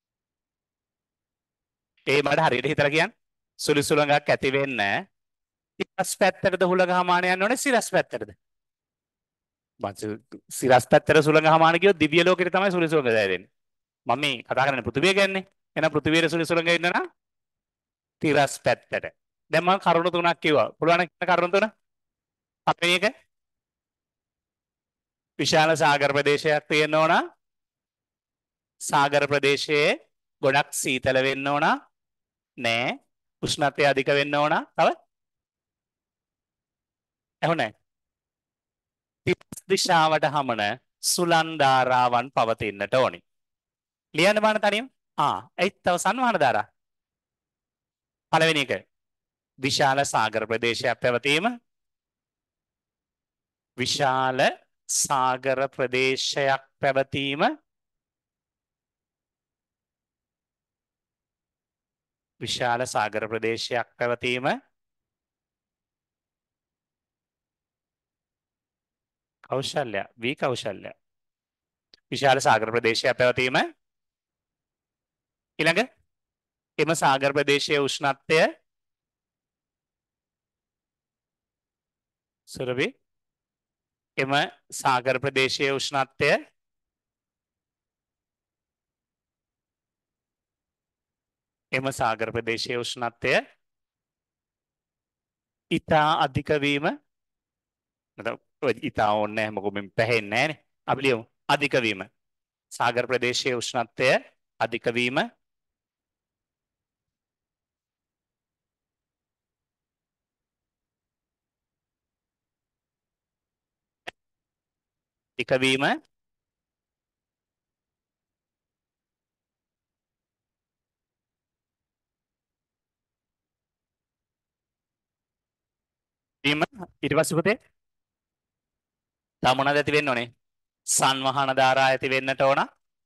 S1: ඒ මට හරියට හිතලා කියන්න. සුළි සුළඟක් ඇති වෙන්න තිරස් පැත්තටද හුලඟ හමාන යන්න ඕනේ සිරස් පැත්තටද? සිරස් පැත්තට සුළඟ හමාන කියොත් දිව්‍ය ලෝකෙට තමයි සුළි සුළඟ දැනෙන්නේ. මම මේ කතා කරන්නේ පෘථිවිය ගැන්නේ. එහෙනම් පෘථිවියේ සුළි සුළඟ ඉන්න නම් තිරස් පැත්තට. දැන් මම කරුණු තුනක් කිව්වා. පුළුවන් නම් කරුණු තුන. පළවෙනි එක විශාල සාගර ප්‍රදේශයක් තියෙන්න ඕන. සාගර ප්‍රදේශයේ ගොඩක් සීතල වෙන්න ඕන. නෑ. උෂ්ණත්වය අධික වෙන්න ඕන. තව? එහොනේ. තිරස් දිශාවට හමන සුළං ධාරාවන් පවතින්නට ඕනි. ලියන්න බලන්න තනියම. ආ, ඒත් තව සංවහන ධාරා. පළවෙනි එක විශාල සාගර ප්‍රදේශයක් පැවතීම. විශාල සාගර ප්‍රදේශයක් පැවතීම. විශාල සාගර ප්‍රදේශයක් පැවතීම. කෞශල්‍ය වී කෞශල්‍ය. විශාල සාගර ප්‍රදේශයක් පැවතීම. ඊළඟ එම සාගර ප්‍රදේශයේ උෂ්ණත්වය සුරබි එම සාගර ප්‍රදේශයේ උෂ්ණත්වය එම සාගර ප්‍රදේශයේ උෂ්ණත්වය ඉතා අධික වීම නැත්නම් ඔය ඉතා ඕනේ නැහැ මොකද මෙන් පැහැෙන්නේ නැහනේ. අපි ලියමු අධික වීම. සාගර ප්‍රදේශයේ උෂ්ණත්වය අධික වීම අධික වීම වීම ඊට පස්සේ පුතේ තව මොනවද ඇති වෙන්න ඕනේ? සංවහන ධාරා ඇති වෙන්නට ඕන.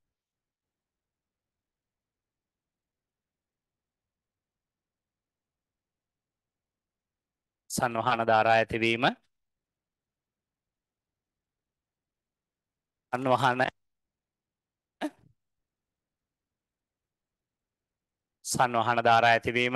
S1: සංවහන ධාරා ඇතිවීම සංවහන සංවහන ධාරා ඇතිවීම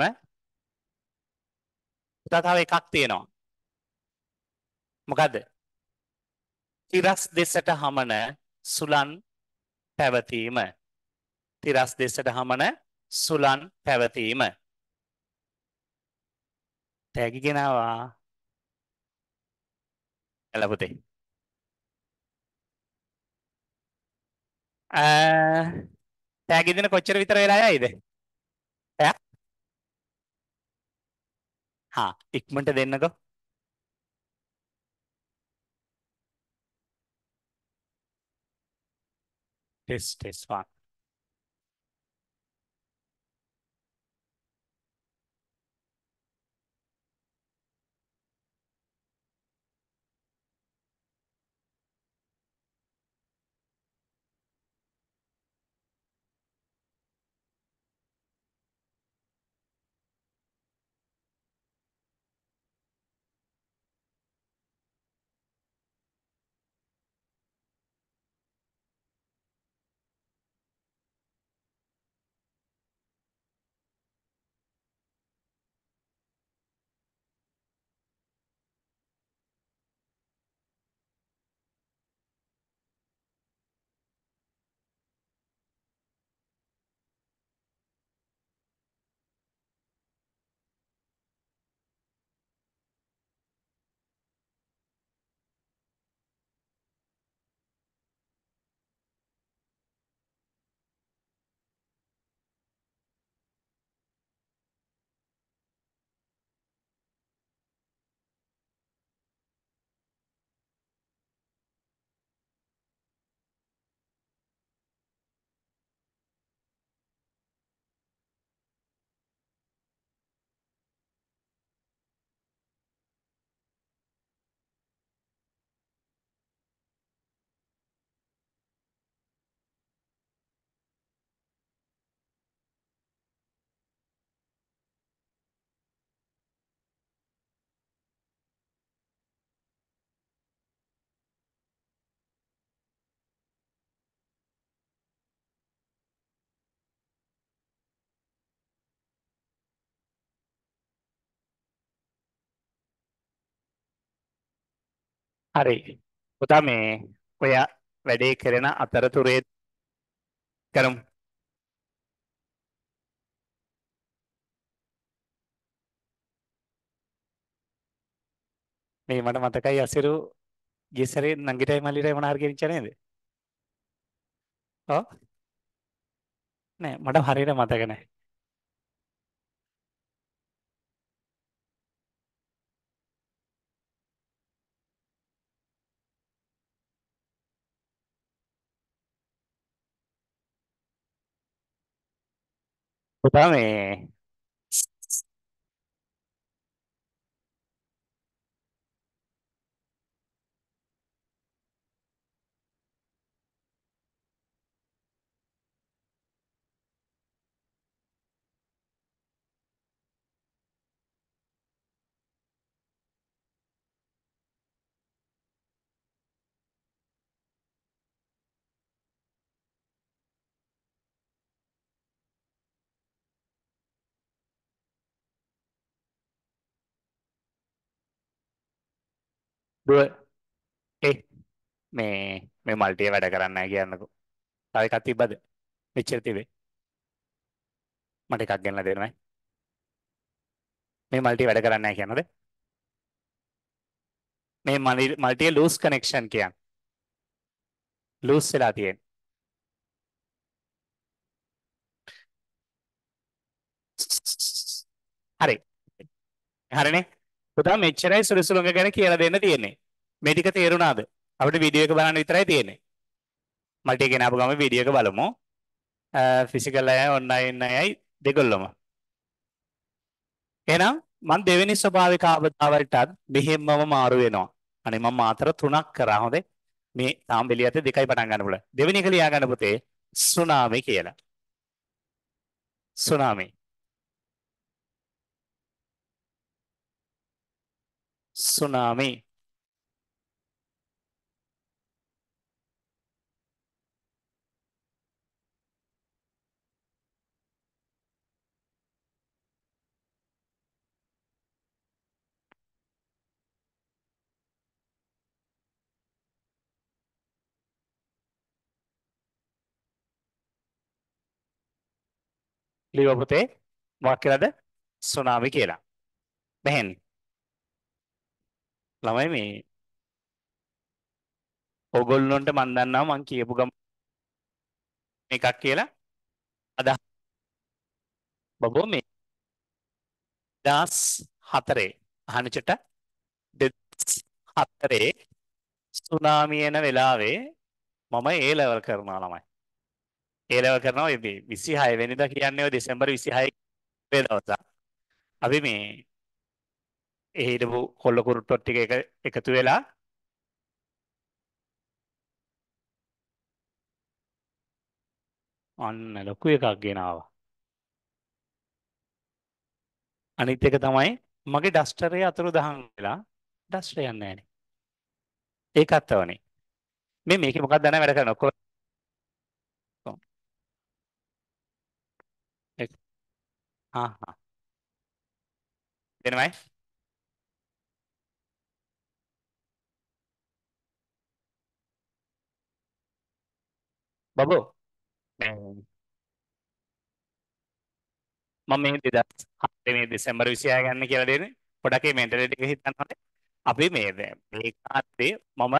S1: තව එකක් තියෙනවා. මොකද්ද? තිරස් දෙසට හමන සුලන් පැවතීම. තිරස් දෙසට හමන සුලන් පැවතීම. තෑගි ගෙනාවා. එළ පුතේ. තෑගි දෙන කොච්චර විතර වෙලා යයිද? ඈ? හා ඉක්මනට දෙන්නකෝ. Test test one. හරි. පුතා මේ ඔය වැඩේ කරන අතරතුරේ කරමු. මේ මට මතකයි අසිරු ගිය සැරේ නංගිටයි මල්ලිටයි මොන හරි ගෙනිච්ච නේද? ඔව්. නෑ මට හරියට මතක නෑ. පුතා මේ දුව ඒ මේ මේ මල්ටිය වැඩ කරන්නේ නැහැ කියන්නකෝ. තව එකක් තිබ්බද? මෙච්චර තිබේ. මට එකක් ගෙනලා දෙන්නයි. මේ මල්ටිය වැඩ කරන්නේ නැහැ කියනද? මේ මල්ටිය ලූස් කනෙක්ෂන් කියන්නේ. ලූස් වෙලා තියෙන්නේ. හරි. හරිනේ. පුතා මෙච්චරයි සුළුසුළුක ගැන කියලා දෙන්න තියෙන්නේ. මේ ටික තේරුණාද? අපිට වීඩියෝ එක බලන්න විතරයි තියෙන්නේ. මල්ටිය ගෙනාපු ගමන් වීඩියෝ එක බලමු. ෆිසිකල් අය ඔන්ලයින් අයයි දෙගොල්ලම. එහෙනම් මම දෙවෙනි ස්වභාවික ආබදාවලටත් මෙහෙම්මම මාරු වෙනවා. අනේ මම මාතර තුනක් කරා හොඳේ. මේ තාම බෙලියට දෙකයි පටන් ගන්න පුළුවන්. දෙවෙනි එක ලියා ගන්න පුතේ සුනාමි කියලා. සුනාමි. සුනාමි. ලියව පුතේ මොකක් කියලාද? සුනාමි කියලා. මෙහෙන් ළමයි මේ ඕගොල්ලොන්ට මන් දන්නවා මං කියපු ගම එකක් කියලා අද බබෝ මේ දස් හතරේ අහනචට දෙදස් හතරේ සුනාමි එන වෙලාවේ මම ඒ ලෙවල් කරනවා ළමයි. ඒ ලෙවල් කරනවා මේ විසිහය වෙනිදා කියන්නේ ඔය දෙසැම්බර් විසිහය වෙනි දවසක්. අපි මේ ඒ හිටපු කොල්ල කුරුට්ටොත් ටික එක එකතු වෙලා අන්න ලොකු එකක් ගෙනාවා. අනිත් එක තමයි මගේ ඩස්ටරේ අතුරුදහන් වෙලා ඩස්ටර් යන්නේ නැහනේ. ඒකත් තවනේ. මේ මේකේ මොකක්ද දැන වැඩ කරන ඔක්කොම එක් හා හා දෙනවයි. බබෝ මේ මම මේ දෙදස් හතේ මේ දෙසැම්බර් විසිහය ගන්න කියලා දෙන්නේ. පොඩක් මේ මෙන්ටලිටි එක හිතන්න ඕනේ. අපි මේ දැන් මේ කාලේ මම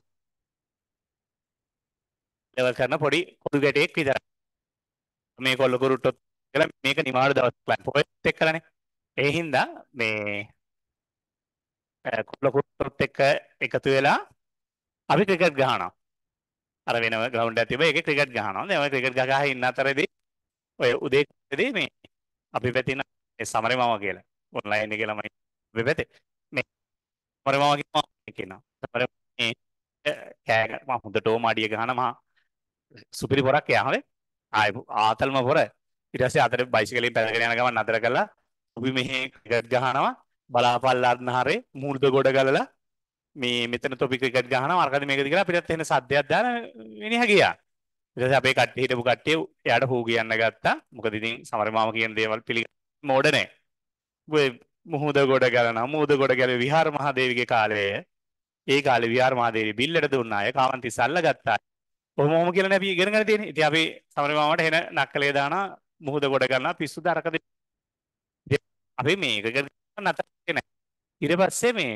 S1: ලෙවල් කරන පොඩි කොටු ගැටයක් විතරයි. මේ කොල්ල කුරුට්ටොත් කියලා මේක නිමාඩු දවස් ප්ලෑන් පොයත් එක්කලානේ. ඒ හින්දා මේ කොල්ල කුරුට්ටොත් එක්ක එකතු වෙලා අපි ක්‍රිකට් ගහනවා. අර වෙනම ග්‍රවුන්ඩ් එකක් තිබ්බා. ඒකේ ක්‍රිකට් ගහනවා. දැන් ඔය ක්‍රිකට් ගහ ගහ ඉන්න අතරේදී ඔය උදේදී මේ අපි පැතින ඒ සමරේ මාමා කියලා ඔන්ලයින් එකේ ළමයි අපි පැතේ මේ සමරේ මාමා කියන කෙනා. සමරේ මේ කෑ මම හොඳටම අඩිය ගහන මහා සුපිරි පොරක් එයා හොඳේ. ආය ආතල්ම පොර. ඊට පස්සේ අතට බයිසිකලෙන් පැදගෙන යන ගමන් නතර කළා. අපි මෙහි ක්‍රිකට් ගහනවා. බලාපල්ලාන්න හරේ මූර්ධ ගොඩ ගලලා මේ මෙතන තොපි ක්‍රිකට් ගහනවා. අරකද මේකද කියලා අපිටත් එහෙන සද්දයක් දාන මිනිහා ගියා. ඊට පස්සේ අපේ කට්ටිය හිටපු කට්ටිය එයාට හූ කියන්න ගත්තා. මොකද ඉතින් සමර මාම කියන දේවල් පිළි මෝඩ නැහැ. ඔය මුහුද ගොඩ ගලනවා. මුහුද ගොඩ ගැලේ විහාර මහදේවිගේ කාලේ ඒ කාලේ විහාර මහදේවි බිල්ලට දුන්නා අය කාමන්තිස්ස අල්ලගත්තා. ඔහොම ඔහොම කියලානේ අපි ඉගෙනගෙන තියෙන්නේ. ඉතින් අපි සමර මාමට එන නක්කලේ දානවා මුහුද ගොඩ ගන්නවා පිස්සුද අරකද අපි මේක කරන්න නැතේ නෑ. ඊට පස්සේ මේ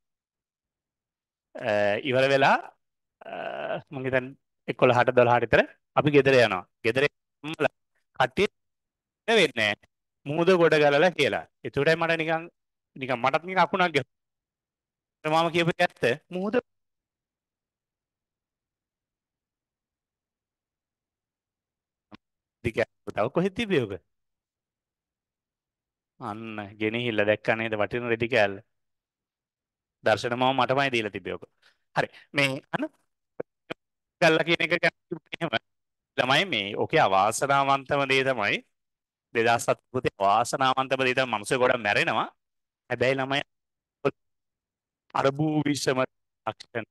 S1: ඉවර වෙලා මම හිතන්නේ එකොළහට දොළහට විතර අපි ගෙදර යනවා. ගෙදර කට්ටිය වෙන්නේ නැහැ. මුහුද ගොඩ ගලලා කියලා. ඒතරයි මට නිකන් නිකන් මටත් නිකන් අකුණක් ගැහුවා. මම කියපු ඇත්ත මුහුද දික තව කොහෙද තිබ්බේ ඔක? අන්න ගෙනහිල්ල දැක්ක නේද වටින රෙදි කෑල්ල. දර්ශන මාව මටමයි දීලා තිබ්බේ ඔක. හරි මේ අන්න ගල්ලා කියන එක ගැන එහෙම ළමයි මේ ඔකේ අවාසනාවන්තම දේ තමයි දෙදහස් හත පුතේ අවාසනාවන්තම දේ තමයි මිනිස්සු ගොඩක් මැරෙනවා. හැබැයි ළමයි අරබු විෂම ලක්ෂණ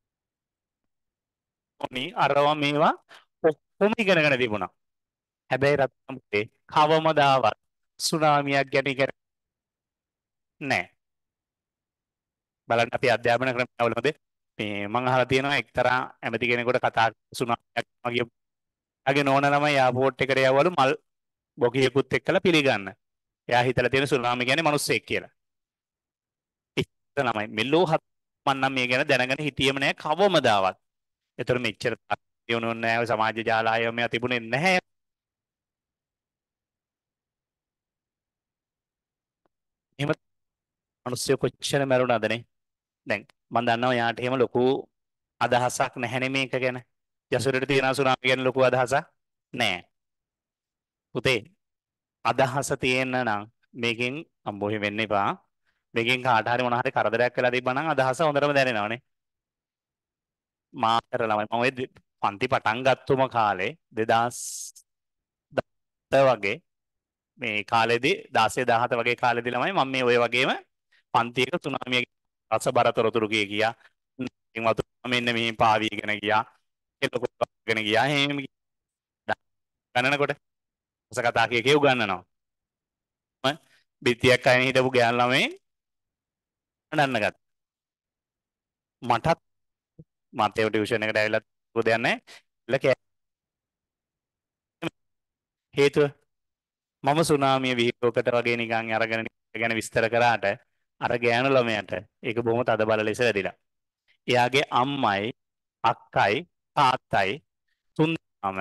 S1: මේ අරවා මේවා ඔක්කොම ඉගෙනගෙන තිබුණා. හැබැයි රත්නම් පුතේ කවමදාවත් සුනාමියක් ගැන ඉගෙන නැහැ. බලන්න අපි අධ්‍යාපන ක්‍රමවල හොඳේ මේ මං අහලා තියෙනවා එක්තරා ඇමති කෙනෙකුට කතා සුනාමියක් වගේ යාගේ නෝන ළමයි එයාපෝට් එකට යවවලු මල් බොකියකුත් එක්කලා පිළිගන්න. එයා හිතලා තියෙන සුනාමි කියන්නේ මිනිස්සෙක් කියලා. ඉතින් ළමයි මෙලෝ හත් මන් නම් මේ ගැන දැනගෙන හිටියේම නෑ කවමදාවත්. ඒතර මෙච්චර දියුණුව නෑ සමාජ ජාලාය මේවා තිබුණේ නැහැ. එහෙම මිනිස්සු කොච්චර මැරුණාදනේ. දැන් මම දන්නවා යාට එහෙම ලොකු අදහසක් නැහැනේ මේක ගැන. යසුරට තියෙන සුනාමි ගැන ලොකු අදහසක් නෑ. පුතේ අදහස තියෙන්න නම් මේකෙන් අම්බෝහි වෙන්න එපා. මේකෙන් කාට හරි මොන හරි කරදරයක් වෙලා තිබ්බා නම් අදහස හොඳටම දැනෙනවනේ. මාතර ළමයි මම ඔය දි- පන්ති පටන් ගත්තුම කාලේ දෙදාස් වගේ මේ කාලෙදී දාසය දාහත වගේ කාලෙදී ළමයි මම මේ ඔය වගේම පන්තියක සුනාමිය රසබර තොරතුරු කිය කියා ඉතින් වතුර මෙන්න මෙහි පාවීගෙන ගියා එලකොගෙන ගියා එහෙම ගණනකොට රස කතා කිය කිය උගන්වනවා මම බිත්තියක් අයින හිටපු ගෑන් ළමයි නඩන්න ගත්තා මටත් මතේ ටියුෂන් එකට ඇවිල්ලා දෙයක් නැහැ එල කෑ- හේතුව මම සුනාමිය විහිළුවකට වගේ නිකන් අරගෙන ගැන විස්තර කරාට අර ගෑනු ළමයාට ඒක බොහොම තද බල ලෙස වැදිලා. එයාගේ අම්මයි අක්කයි තාත්තයි තුන් දෙනාම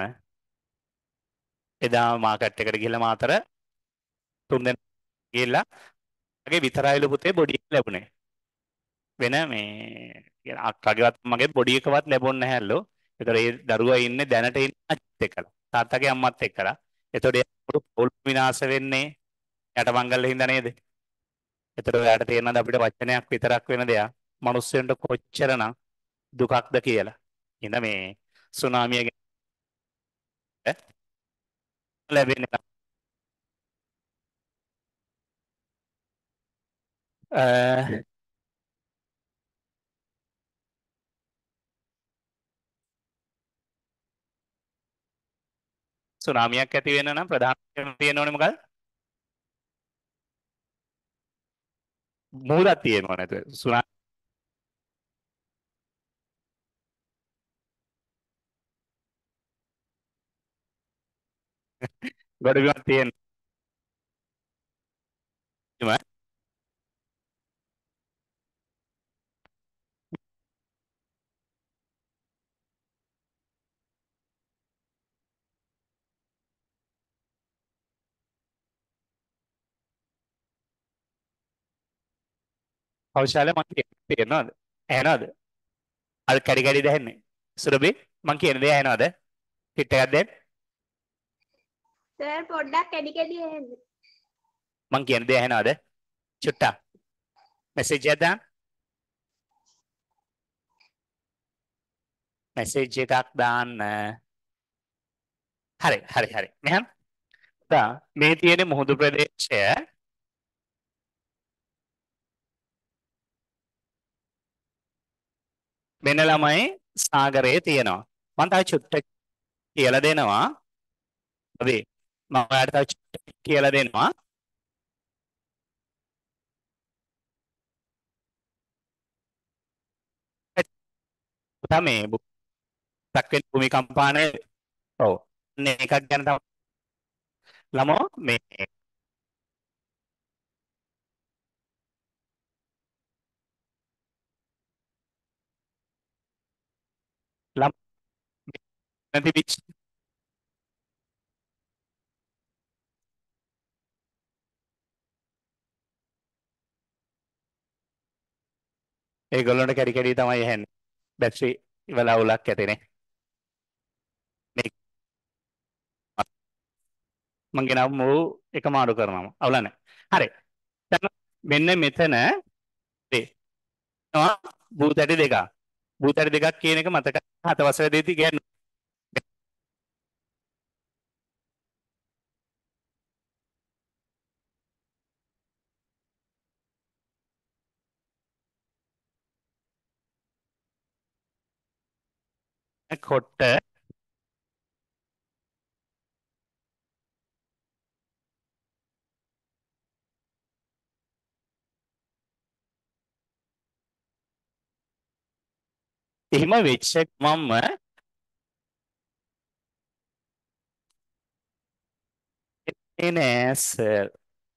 S1: එදා මාකට් එකට ගිහලා මාතර තුන් දෙනා ගිහලා මගේ විතරයිලු පුතේ බොඩි එක ලැබුණේ. වෙන මේ කියන අක්කගේවත් මගේ බොඩි එකවත් ලැබුණ නැහැලු. ඒතර ඒ දරුවා ඉන්නේ දැනට ඉන්නේ අච්චිත් එක්කලා. තාත්තගේ අම්මත් එක්කලා. එතකොට ඒ පොල් විනාශ වෙන්නේ යට මංගල්‍ය හින්දා නේද? එතකොට ඔයාලට තේරෙනවද අපිට වචනයක් විතරක් වෙන දෙයක් මිනිස්සුන්ට කොච්චරනම් දුකක්ද කියලා. ඉතින් මේ සුනාමිය ගැන ලැබෙන්නේ අ සුනාමියක් ඇති වෙන නම් ප්‍රධාන තියෙන්න ඕනේ මොකද? මූලක් තියෙන්න ඕනේ නැතුව. සුනාමිය ගොඩබිමක් තියෙන්න ඕනේ. කෞශාලය මං කියන්නේ තේරෙනවද? ඇහෙනවද? අර කැඩි කැඩි දැනෙන්නේ. සුරබි මං කියන දේ ඇහෙනවද? හිට එකක් දෙන්න.
S2: සර් පොඩ්ඩක් කැඩි කැඩි එන්න.
S1: මං කියන දේ ඇහෙනවද? චුට්ටක් මෙසේජ් එකක් දාන්න. මෙසේජ් එකක් දාන්න. හරි හරි හරි. මෙහන් දා මේ තියෙන මුහුදු ප්‍රදේශය වෙන ළමයි සාගරයේ තියෙනවා. මම තව චුට්ටක් කියලා දෙනවා. අපි මම ඔයාලට තව චුට්ටක් කියලා දෙනවා. තමයි දක්වෙන භූමිකම්පාන ඔව් මේ එකක් ගැන තමයි ළමෝ මේ ළම නැති පිච් ඒගොල්ලන්ට කැඩි කැඩි තමයි ඇහෙන්නේ. බැටරි වල අවුලක් ඇතිනේ. මේ මං ගෙනාව මූ එක මාරු කරනවා. අවුල නැහැ. හරි. දැන් මෙන්න මෙතන තියෙනවා භූතැටි දෙකක්. භූතැටි දෙකක් කියන එක මතක හත වසරේදී කියන්නේ කොට්ට එහෙම වෙච්ච මම ඒ නෑ සර්.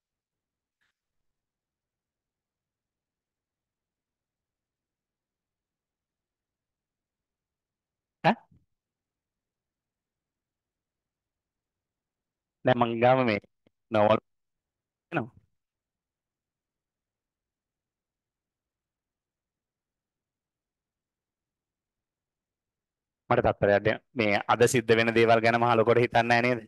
S1: ඈ දැන් මං ගාව මේ නෝවල් නෝ මට තත්පරයක් දෙන්න. මේ අද සිද්ධ වෙන දේවල් ගැන මහ ලොකුට හිතන්නේ නැහැ නේද?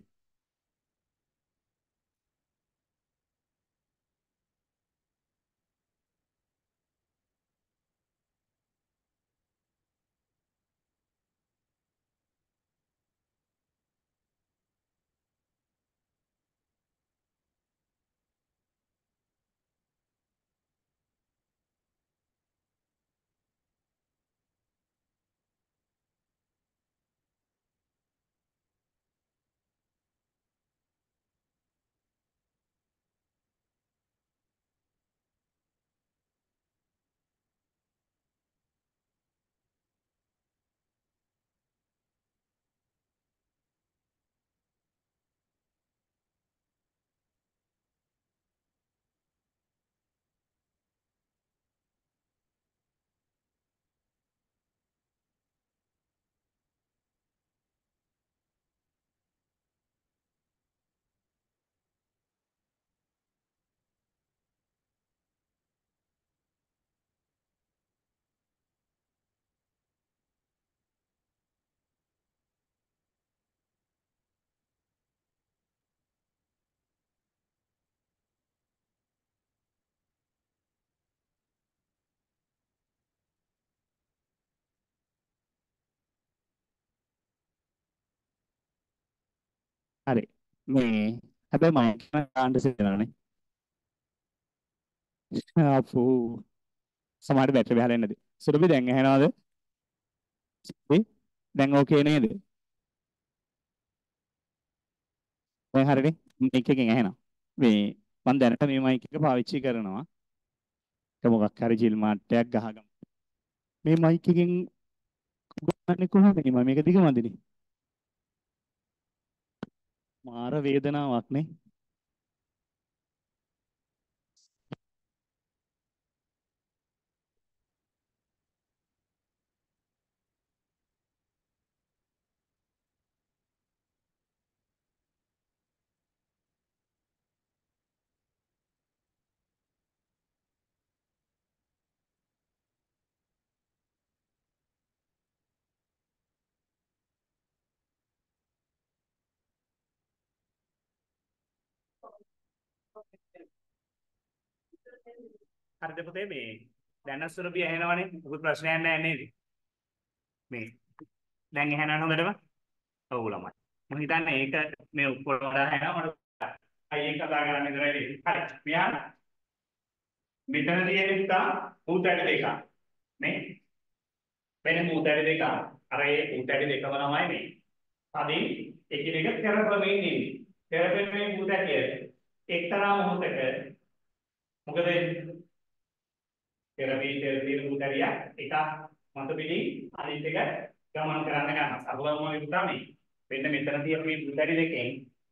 S1: හරි. මේ හැබැයි මම කියන කාණ්ඩ සිද්ධානේ. අපෝ සමහර බැටරි බහලා එන්නද? සුරබි දැන් ඇහෙනවද? ඒ දැන් ඕකේ නේද? දැන් හරිනේ. මේක එකෙන් ඇහෙනවා. මේ මම දැනට මේ මයික් එක පාවිච්චි කරනවා. ඒක මොකක් හරි ජිල් මාට්ටයක් ගහගමු. මේ මයික් එකෙන් ගන්නේ කොහොමද? මම මේක දිගමදිනේ. මාර වේදනාවක් නේ. හරිද පුතේ මේ දැන් සුරබි ඇහෙනවනේ. මොකද ප්‍රශ්නයක් නැහැ නේද? මේ දැන් ඇහෙනවද හොඳටම? ඔව් ළමයි. මම හිතන්නේ ඒක මේ උඩ වඩා ඇහෙනවා මට. අයියෙන් කතා කරන්න ඉඳලා ඉන්නේ. හරි. මෙයා මෙතන තියෙන පුතා මූතැඩි දෙකක්. නේ? වෙන මූතැඩි දෙකක්. අර ඒ මූතැඩි දෙකම තමයි මේ. අදින් එකිනෙක තෙරපමින් ඉන්නේ. තෙරපමින් මූතැඩිය එක්තරා මොහොතක මොකද තෙරපී තෙරපී මූතැඩිය එක මත පිළින් අනිත් එක ගමන් කරන්න ගන්නවා. සබලම විතර මේ. වෙන්න මෙතන තියෙන මේ මූතැඩි දෙකෙන්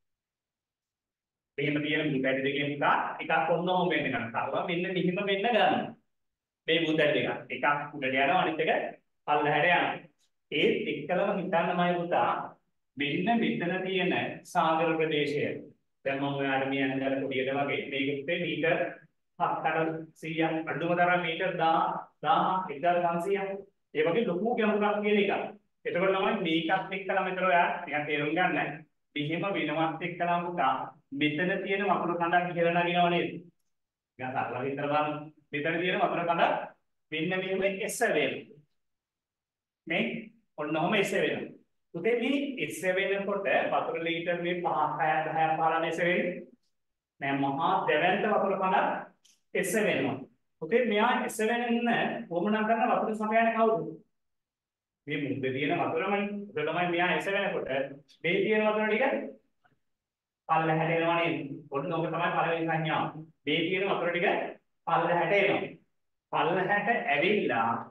S1: මෙහෙම තියෙන මූතැඩි දෙකෙන් පුතා එකක් ඔන්නෝම වෙන්න ගන්නවා. සබලම මෙන්න මෙහිම වෙන්න ගන්නවා. මේ මූතැඩි දෙක. එකක් උඩට යනවා අනිත් එක පල්ලහැට යනවා. ඒත් එක්කලම හිතන්නමයි පුතා මෙන්න මෙතන තියෙන සාගර ප්‍රදේශය. දැන් මම ඔයාලට මේ අnder පොඩියට වගේ මේකෙත් මීටර් හතර සීයක් අඩුම තරම් මීටර් දහයක් පන්සීයක් ඒ වගේ ලොකු ගැඹුරක් කියන එක. එතකොට තමයි මේකත් එක්කලා මෙතන ඔයා නිකන් තේරුම් ගන්න. මෙහෙම වෙනවත් එක්කලා පුතා මෙතන තියෙන වතුර කඳක් ඉහළ නගිනව නේද? නිකන් සරල විතර බලන්න. මෙතන තියෙන වතුර කඳ මෙන්න මෙහෙම එස වෙනවා. මේ ඔන්නෝම එස වෙනවා. පුතේ මේ එස වෙනකොට වතුර ලීටර් මේ පහක් හයක් දහයක් පහළම එස වෙන්නේ. නෑ මහා දෙවන්ත වතුර කඳක් එස වෙනවා. පුතේ මෙයා එස වෙන්න වමනා කරන වතුර සමයන්නේ කවුද? මේ මුද්දේ තියෙන වතුරමනේ. ඒක තමයි මෙයා එස වෙනකොට මේ තියෙන වතුර ටික පල්ලහැට එනවා නේද? ඔන්න ඕක තමයි පළවෙනි සංඥාව. මේ තියෙන වතුර ටික පල්ලහැට එනවා. පල්ලහැට ඇවිල්ලා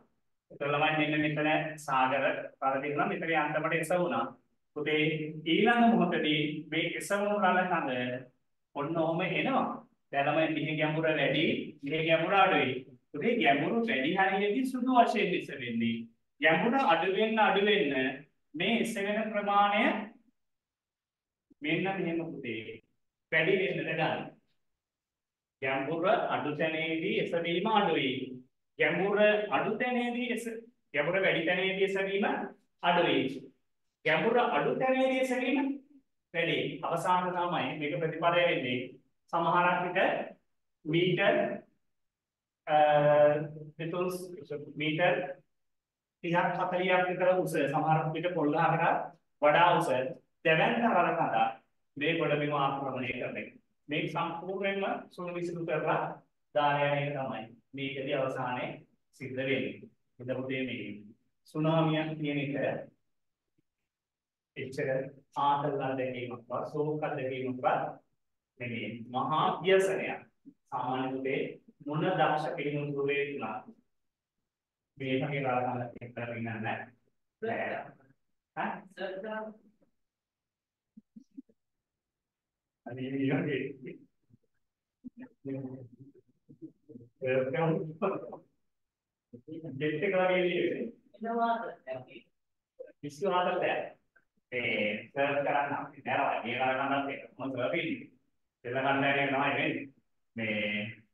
S1: ඒතර ළමයි මෙන්න මෙතන සාගර පර තියෙනවා මෙතන අන්තමට එස වුණා. පුතේ ඊළඟ මොහොතදී මේ එසවුණු රළ කඳ ඔන්න ඔහම එනවා. දැන් ළමයි මෙහි ගැඹුර වැඩි, මෙහි ගැඹුර අඩුයි. පුතේ ගැඹුරු වැඩි හරියදී සුදු වශයෙන් ඉස වෙන්නේ. ගැඹුර අඩු වෙන්න අඩු වෙන්න මේ ඉස වෙන ප්‍රමාණය මෙන්න මෙහෙම පුතේ වැඩි වෙන්නට ගන්න. ගැඹුර අඩු තැනේදී එසවීම අඩුයි. ගැඹුර අඩු තැනේදී එස ගැඹුර වැඩි තැනේදී එසවීම අඩුයි. ගැඹුර අඩු තැනේදී එසවීම වැඩි. අවසාන තමයි මේක ප්‍රතිඵලය වෙන්නේ. සමහරක් විට මීටර් අ මෙතුන් මීටර් තිහක් හතළිහක් විතර උස සමහර විට පොල් ගහකට වඩා උස දැවැන්ත රළ කඳ මේ ගොඩබිම ආක්‍රමණය කරන එක. මේක සම්පූර්ණයෙන්ම සුළු විසුළු කරලා දාන යන එක තමයි මේකදී අවසානයේ සිද්ධ වෙන්නේ. එතකොට මේ සුනාමියක් කියන එක එච්චර ආතල්ලා දැකීමක්වත් සෝක දැකීමක්වත් නෙමෙයි. මහා ව්‍යසනයක්. සාමාන්‍ය පුතේ මොන දක්ෂ කෙනෙකුට වේතුනා මේ වගේ රාගාවක් එක්කලා ඉන්න නැහැ. හා සර් අනේ යන්නේ ජෙට් එක වගේ එළියේ එනවා විශ්ව ආතල් දැන් මේ සර්ච් කරන්න අපිට නෑ මේ රාගාවක් එක මොන සර්ච් ඉන්නේ දෙල ගන්න නැහැ තමයි වෙන්නේ මේ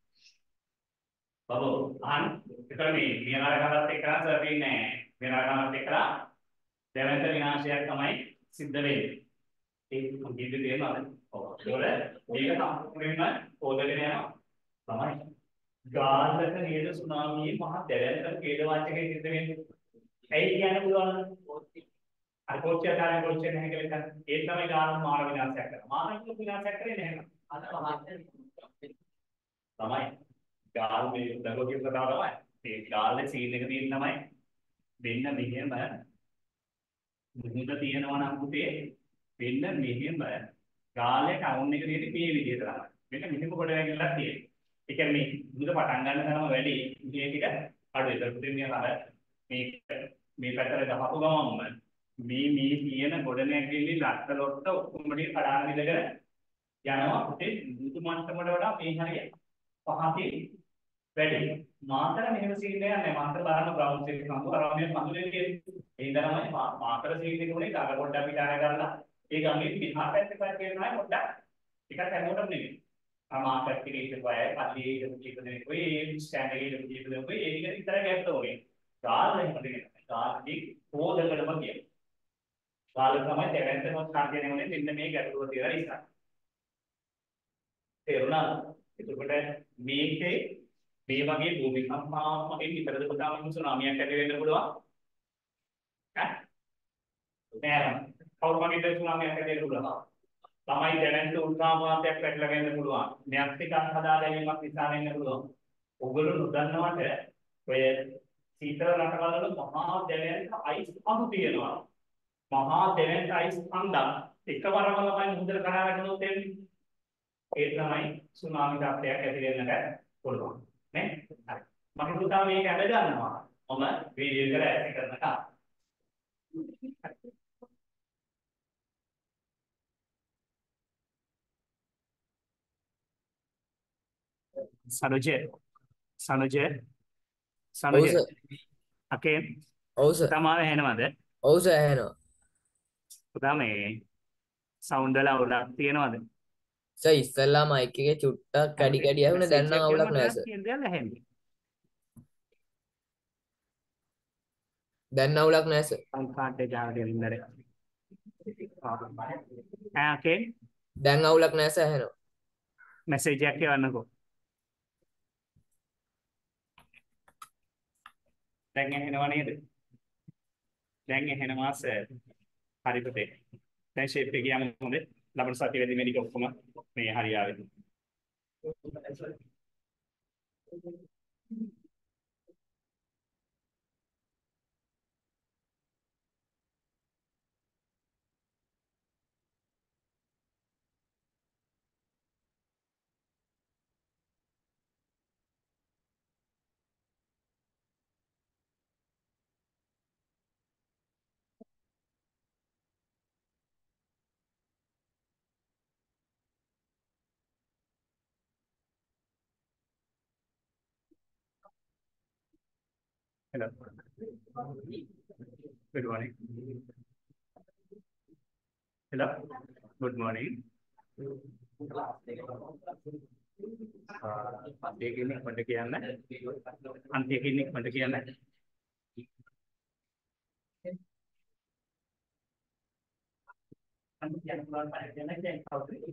S1: බබෝ අහන්න ඒතර මේ මේ රාගාවක් එක්ක සර්ච් ඉන්නේ මේ රාගාවක් එක්ක දැවැන්ත විනාශයක් තමයි සිද්ධ වෙන්නේ ඒක මොකද තේරෙනවද ඔව් ඒවල මේක සම්පූර්ණයෙන්ම පොදගෙන යනවා තමයි ගාල්ලක නේද සුනාමියේ මහා දැවැන්ත ඛේද වාචකයේ සිද්ධ වෙන්නේ ඇයි කියන්න පුළුවන් අර කොච්චර කාලේ කොච්චර නැහැ කියලා හිතන්න ඒ තමයි ගාල්ල මාර විනාශයක් කරනවා මානසික විනාශයක් කරේ නැහැ අද තමයි ගාල් මේ දරුවෝ කියන කතාව තමයි මේ ගාල්ලේ සීන් එක තියෙන තමයි දෙන්න මෙහෙම මුහුද තියෙනවා නම් පුතේ වෙන්න මෙහෙම ගාලේ ටවුන් එක තියෙන්නේ මේ විදිහට තමයි. මෙන්න මෙහෙම කොට වැగిලා තියෙන්නේ. ඒ කියන්නේ මේ මුහුද පටන් ගන්න තරම වැඩි මේ ටික අඩුයි. ඒක පුතේ මේ අර මේ මේ පැත්තට ගහපු ගමන්ම මේ මේ තියෙන ගොඩ නැගිලි ලක්ක ලොට්ට ඔක්කොම ටික කඩාගෙන ඉඳගෙන යනවා. පුතේ මුහුදු මට්ටමට වඩා මේ හරිය පහතින් වැඩි. මාතර මෙහෙම සීන් එකක් නැහැ. මාතර බලන්න බ්‍රවුන් එක සම්පූර්ණයෙන් මඳුලේ තියෙන්නේ. ඒ ඉඳලාමයි මාතර සීන් එක උනේ අර පොඩ්ඩක් පිටාර කරලා ඒ ගමේ පිටා පැත්තේ පැත්තේ කියනවා පොඩ්ඩක් ටිකක් හැමෝටම නෙමෙයි. අර මාතර ටික ඉස්සරහයි පල්ලියේ ඉඳන් කීප දෙනෙක් ඔය ස්ටෑන්ඩ් එකේ ඉඳන් කීප දෙනෙක් ඔය ඒක විතර ගැට්ට ඕනේ. ගාල්ල එහෙම දෙන්නේ. ගාල්ලි හොදකටම කියන. ගාල්ල තමයි දැවැන්තම කාර්යනේ උනේ මෙන්න මේ ගැටලුව තියලා ඉස්සර. තේරුණාද? එතකොට මේකේ මේ වගේ භූමිකම්පාවකින් විතරද පුතාම සුනාමියක් ඇති වෙන්න පුළුවන් ඈ නෑ කවුරු වගේද සුනාමියක් ඇති වෙන්න පුළුවන් ළමයි දැනෙන්න උල්කාපාතයක් පැටල වෙන්න පුළුවන් න්‍යෂ්ටිකක් හදා ගැනීමක් නිසා වෙන්න පුළුවන් ඔයගොල්ලෝ නොදන්නවට ඔය සීතල රටවල මහා දැනෙන්න අයිස් අණු තියෙනවා මහා දැනෙන්න අයිස් අණ්ඩක් එකවරම ළමයි මුහුදට කඩා වැටුණොත් එන්නේ ඒ තමයි සුනාමි තත්ත්වයක් ඇති වෙන්නට පුළුවන් නේ හරි මම පුතා මේක අඳ ගන්නවා මම වීඩියෝ එක ඇඩ් කරනකම් සනෝජේ සනෝජේ
S3: ඔව්
S1: සනෝජේ
S3: සර්.
S1: අකේ
S3: ඔව් සර්.
S1: තමාව ඇහෙනවද
S3: ඔව් සර් ඇහෙනවා.
S1: පුතා මේ සවුන්ඩ් වල අවුලක් තියෙනවද
S3: සර් ඉස්සෙල්ලා මයික් එකේ චුට්ටක් කැඩි කැඩි ඇහුනේ දැන් නම් අවුලක් නැහැ සර්.
S1: කියන දේවල් ඇහෙන්නේ
S3: දැන් අවුලක් නැහැ සර්.
S1: සංකාට් එක ගාවට එළින්දර ආ ඔකේ
S3: දැන් අවුලක් නැහැ සර් ඇහෙනවා.
S1: මෙසේජ් එකක් එවන්නකෝ දැන් ඇහෙනව නේද දැන් ඇහෙනවා සර් හරි පුතේ දැන් ෂේප් එක යමු හොඳේ ලබන සතිය වෙදි මේක ඔක්කොම මේ හරියාවේ Hello. Good morning. Hello. Good morning. අන්තියකින් ඉක්මනට කියන්න. අන්තියකින් ඉක්මනට කියන්න. අන්තියකින් පුළුවන් පරිදි කියන්න දැන්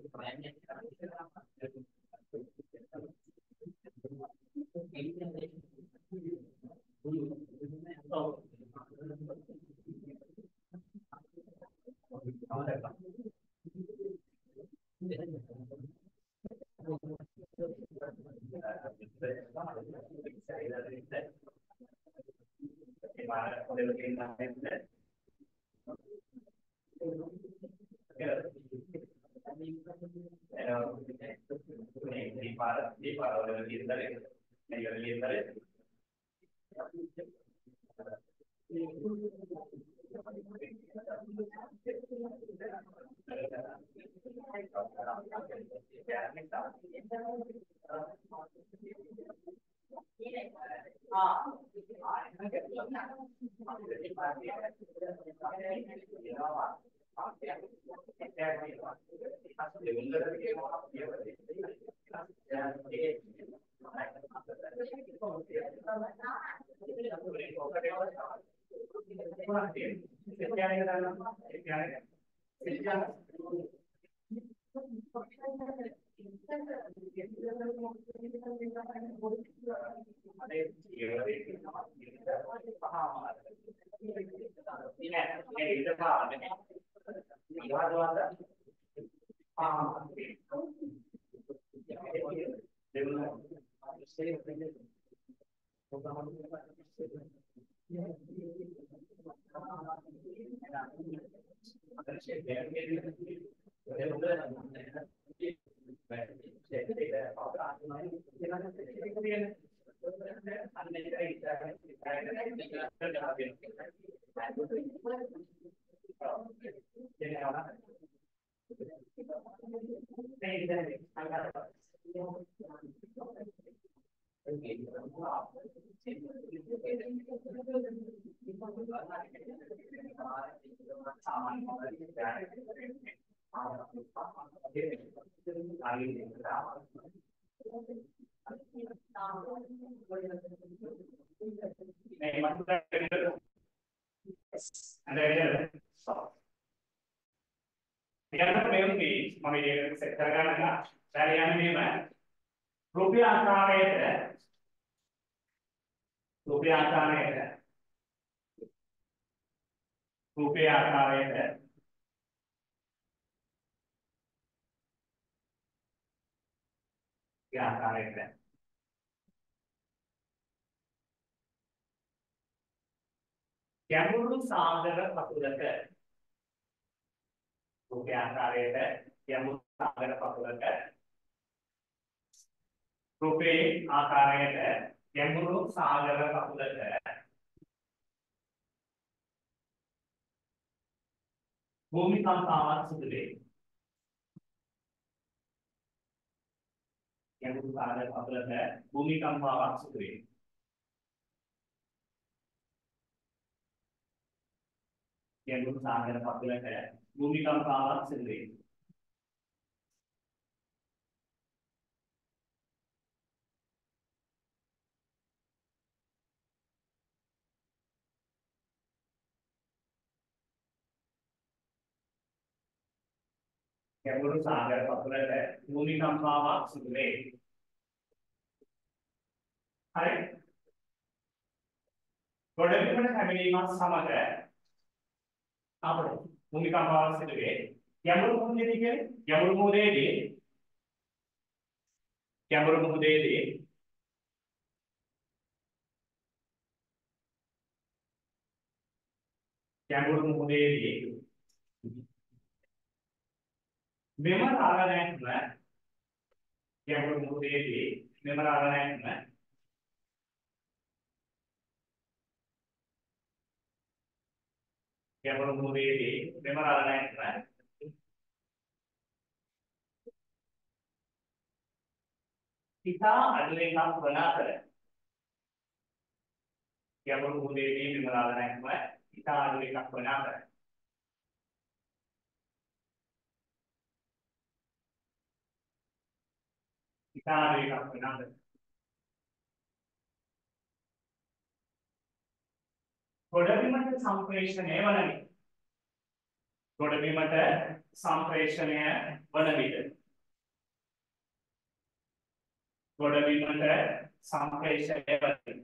S1: රුපියල් ආකාරයට රුපියල් ආකාරයට රුපියල් ආකාරයට ආකාරයට ගැඹුරු සාගර පතුලක රුපියල් ආකාරයට ගැඹුරු සාගර පතුලක රුපියල් ආකාරයට ගැඹුරු සාගර පතුලක භූමිකම්පාවක් සිදු වේ. ගැඹුරු සාගර පතුලක භූමිකම්පාවක් සිදු වේ. ගැඹුරු සාගර පතුලක භූමිකම්පාවක් සිදු වේ. ගැඹුරු සාගර පතුලක භූමිකම්පාවක් සිදු වේ. හරි. ගොඩබිමට හැමිලීමත් සමග අපට භූමිකම්පාවක් සිදු වේ. ගැඹුරු මුහුදේදී කියන්නේ ගැඹුරු මුහුදේදී ගැඹුරු මුහුදේදී ගැඹුරු මුහුදේදී මෙම රාගණයක්ම ගැඹුරු මුහුදේදී මෙම රාගණයක්ම ගැඹුරු මුහුදේදී මෙම රාගණයක්ම ඉතා අඩුවෙන්කම් වන අතර ගැඹුරු මුහුදේදී බිම රාළනයක්ම ඉතා අඩු එකක් වන අතර ඉතා අඩු එකක් වන අතර ගොඩබිමට සම්ප්‍රේෂණය වන විට ගොඩබිමට සම්ප්‍රේෂණය වන විට ගොඩබිමට සම්ප්‍රේෂණය වන විට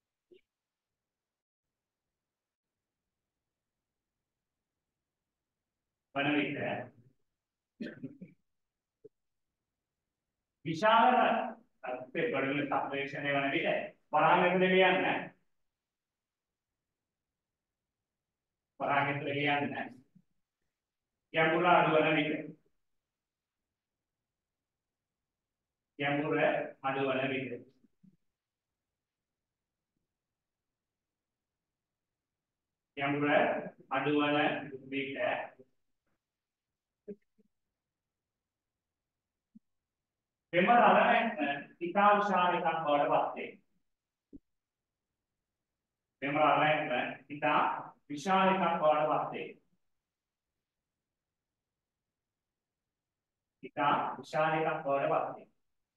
S1: වන විට විශාල අපේ ගොඩබිම සම්ප්‍රේෂණය වන විට වරාංග තුළ ලියන්න වරාංග තුළ ලියන්න ගැඹුර අඩු වන විට ගැඹුර අඩු වන විට ගැඹුර අඩු වන විට බිම රළනයක්ම ඉතා විශාල එකක් බවට පත් වේ. බිම රළනයක්ම ඉතා විශාල එකක් බවට පත් වේ. ඉතා විශාල එකක් බවට පත් වේ.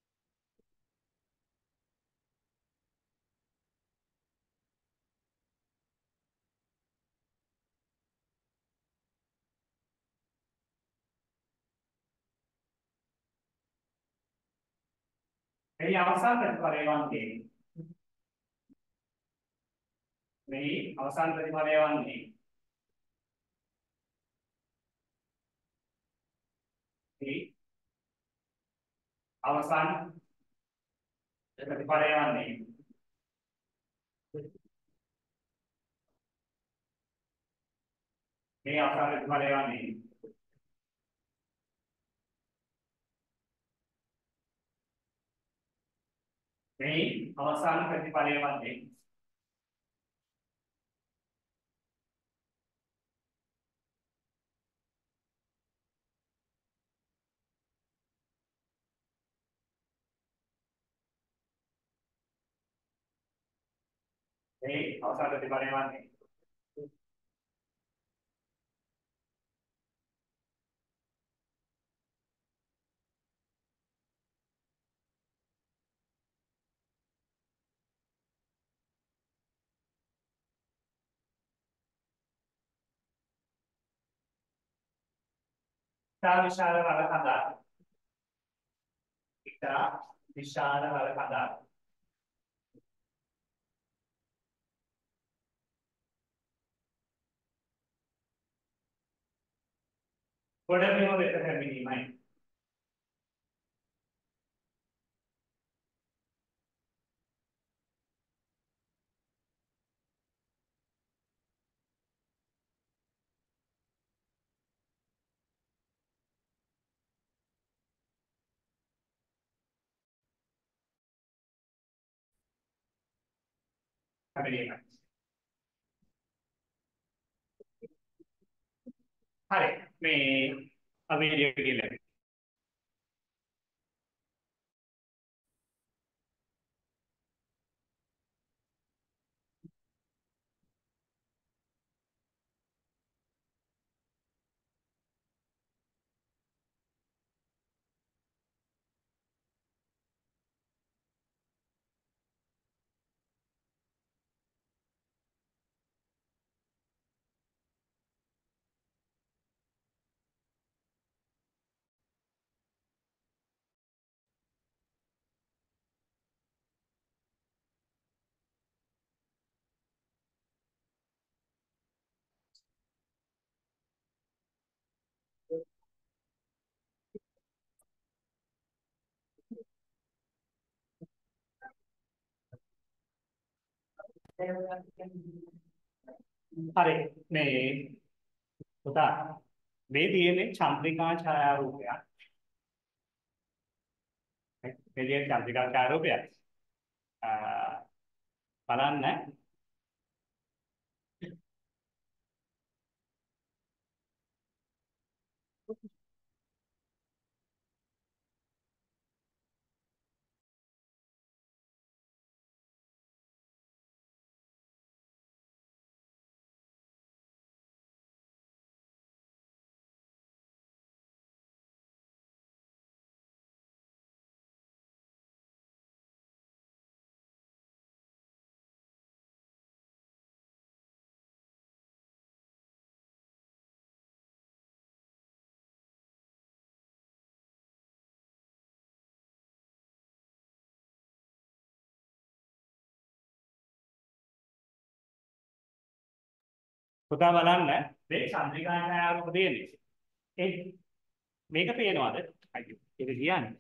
S1: මේ අවසාන ප්‍රතිඵලය වන්නේ මේ අවසාන ප්‍රතිඵලය වන්නේ මේ අවසාන ප්‍රතිඵලය වන්නේ මේ අවසාන ප්‍රතිඵලය වන්නේ මේ අවසාන ප්‍රතිඵලය වන්නේ මේ අවසාන ප්‍රතිඵලය වන්නේ ඉතා විශාල රළ කඳක් ඉතා විශාල රළ කඳක් ගොඩබිම වෙත පැමිණීමයි. පැමිණීමයි. හරි මේ අවීඩියෝ කියලා හරි මේ පුතා මේ තියෙන්නේ චන්ද්‍රිකා ඡායාරූපයක්. මේ තියෙන්නේ චන්ද්‍රිකා ඡායාරූපයක්. බලන්න පුතා බලන්න මේ චන්ද්‍රිකා ඡායාරූප තියෙන්නේ. ඒ මේක පේනවද? අයියෝ. ඒක කියන්නේ.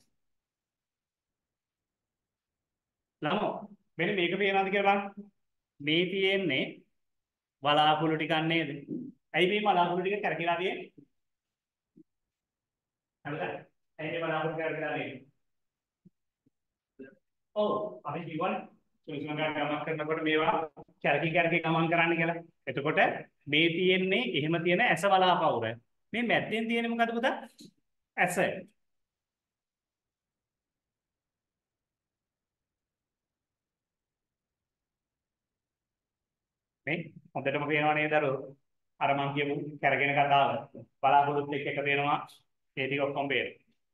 S1: ළමෝ මෙන්න මේක පේනවද කියලා බලන්න. මේ තියෙන්නේ වලාකුළු ටිකක් නේද? ඇයි මේ වලාකුළු ටික කරකිලා තියෙන්නේ? හරිද? ඇයි මේ වලාකුළු කරකිලා තියෙන්නේ? ඔව් අපි කියවනේ සුසුමගා ගමන් කරනකොට මේවා කැරකි කැරකි ගමන් කරන්න කියලා. එතකොට මේ තියෙන්නේ එහෙම තියෙන ඇස වලාපවුර. මේ මැද්දෙන් තියෙන්නේ මොකද පුතා? ඇස. මේ හොඳටම පේනව නේද අර අර මං කියපු කැරගෙන කතාව. බලාපොරොත්තු එක්ක එක පේනවා. ඒ ටික ඔක්කොම පේනවා.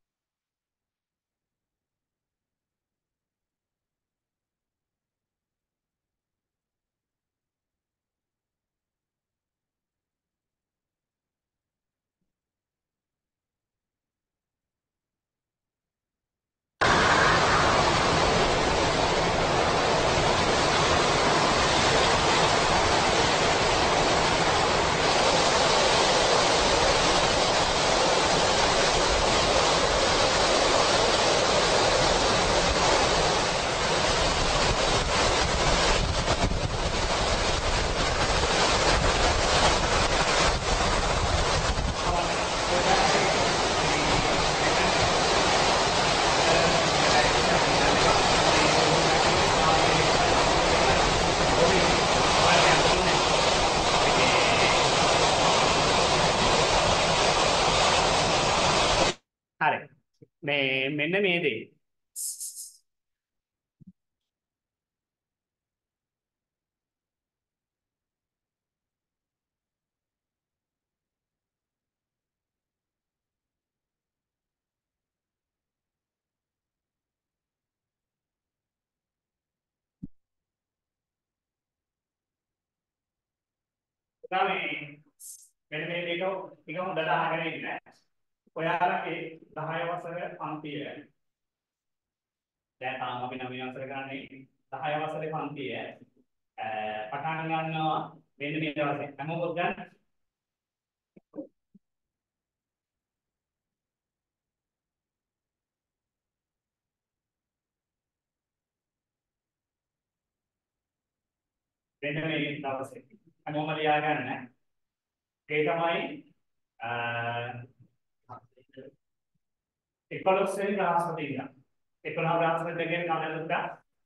S1: හරි. මේ මෙන්න මේ දේ. මේ මෙන්න මේ දෙක ටික හොඳට අහගෙන ඉන්න. ඔයාලගේ දහය වසර පන්තිය දැන් තාම අපි නවය වසර ගන්නේ දහය වසරේ පන්තිය පටන් ගන්නවා මෙන්න මේ දවසේ හැමෝම ගන්න මෙන්න මේ දවසේ හැමෝම ලියා ගන්න ඒ තමයි එකොළොස් වෙනි බ්‍රහස්පතින්දා එකොළහ බ්‍රහස්පතින්දා කියන්නේ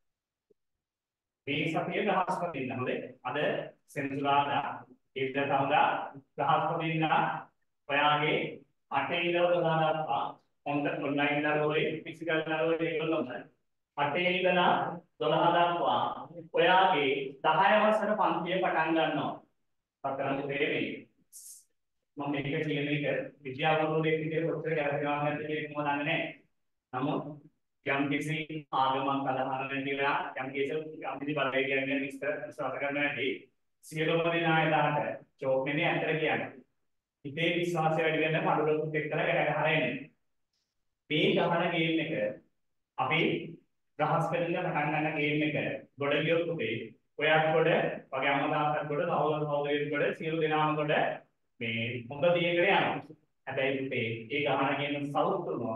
S1: මේ සතියේ බ්‍රහස්පතින්දා හොඳේ අද සෙනසුරාදා ඊට තවදා බ්‍රහස්පතින්දා ඔයාගේ අටේ ඉඳලා දක්වා ඔන්ට ඔන්ලයින් දරුවෝයි ෆිසිකල් දරුවෝයි ඒගොල්ලෝ අටේ ඉඳලා දොළහ දක්වා ඔයාගේ දහය වසර පන්තිය පටන් ගන්නවා පතරම් දෙන්නේ මම මේක කියන එක විද්‍යාවරුන්ගේ විදිහට ඔච්චර කරගෙන යන්න දෙන්නේ මොකද දන්නේ නමුත් යම් කිසි ආගමක් අදහන නැතිලා යම් කිසි යම් කිසි බලය කියන්නේ විස්තර විශ්වාස කරන්න නැති සියලුම දෙනා එදාට චෝක්නේ ඇතර කියන්නේ හිතේ විශ්වාසය වැඩි වෙන පඩුලකුත් එක්කලා වැඩ ගහලා එන්නේ මේ ගහන ගේම් එක අපි බ්‍රහස්පතින්ද පටන් ගන්න ගේම් එක ගොඩ ගියොත් උදේ ඔයාත් ගොඩ වගේ අම්මදාසත් ගොඩ සහෝදර සහෝදරියන් ගොඩ සියලු දෙනාම ගොඩ මේ හොඳ දියකට යනවා. හැබැයි මේ ඒ ගහන කියන සවුත් කරනවා.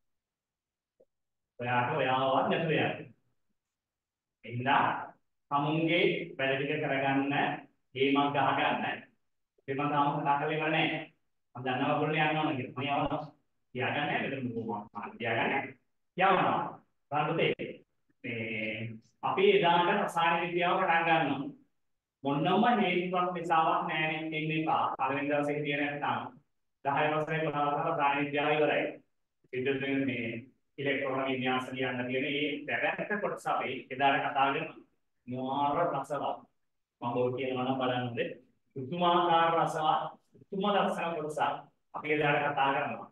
S1: ඔයාට ඔයාවත් නැතුව යනවා. එන්න සමුන්ගේ වැඩ ටික කරගන්න ගේමක් ගහගන්න. ඒ මම තාම කතා කරලා ඉවර නැහැ. මම දන්නවා ඔයගොල්ලෝ යනවා කියලා. මම යවනවා. තියාගන්න නැහැ මෙතන මොකක්ද තියාගන්න. යවනවා. බලන්න මේ අපි එදාට රසායන විද්‍යාව පටන් ගන්නවා. මොනම හේතුවක් නිසාවක් නැහැ නේ ඉන්නේ පා. පළවෙනි දවසේ හිටියේ නැත්නම් දහය වසරේ ප්‍රාථමික රසායන විද්‍යාව ඉවරයි. විද්‍යුත් මේ ඉලෙක්ට්‍රෝන විද්‍යාව කියන්න තියෙන මේ දැවැන්ත කොටස අපි එදාට කතා කරනවා. මාර රසවත්. මම ඔය කියනවා නම් බලන්නද. උතුමාකාර රසවත් උතුම ලක්ෂණ කොටස අපි එදාට කතා කරනවා.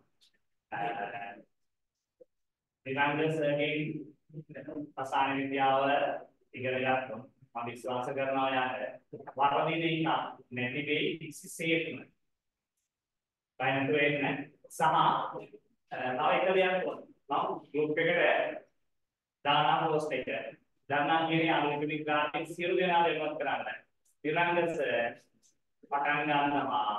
S1: විද්‍යාංගසගේ රසායන විද්‍යාව ඉගෙන ගන්නවා. මම විශ්වාස කරනවා යාට වරදින එක නැති වෙයි කිසිසේත්ම. බයන්තු වෙන්නේ සහ තව එක දෙයක් මම ගෲප් එකට දානවා පෝස්ට් එක. දානවා කියන්නේ අනුකම්පිත ගානේ සියලු දෙනා දෙන්නත් කරන්න. විරංගස පටන් ගන්නවා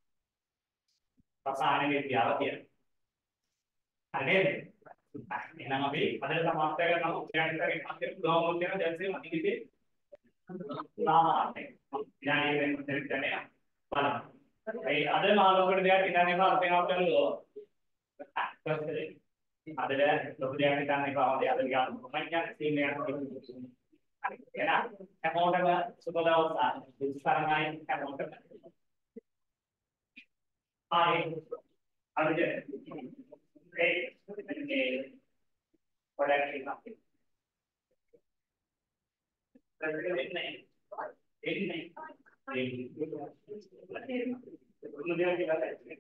S1: රසායන විද්‍යාව කියන. හරි නේද? එහෙනම් අපි අද සමාප්ත කරනවා උපයන්තරේ අන්තිම ගාමෝල් කියන දැන්සේ අනිකේ නාමයි. ඥානයෙන් දෙන්නේ බලන්න. ඒ අද මානවකට දෙයක් ඉඳන් එපා අපේ නවත්තන ලෝ. අද ලොකු දෙයක් හිතන්න එපා. අපි අද ගියා මම කියන්නේ සීන් එකක් තියෙනවා. හරි. එහෙනම් හැමෝටම සුබ දවසක්. විස්තරණයි හැමෝටම. ආයේ අද ඒ ඒ පොඩක් ඉන්නවා. එන්නේ එන්නේ එන්නේ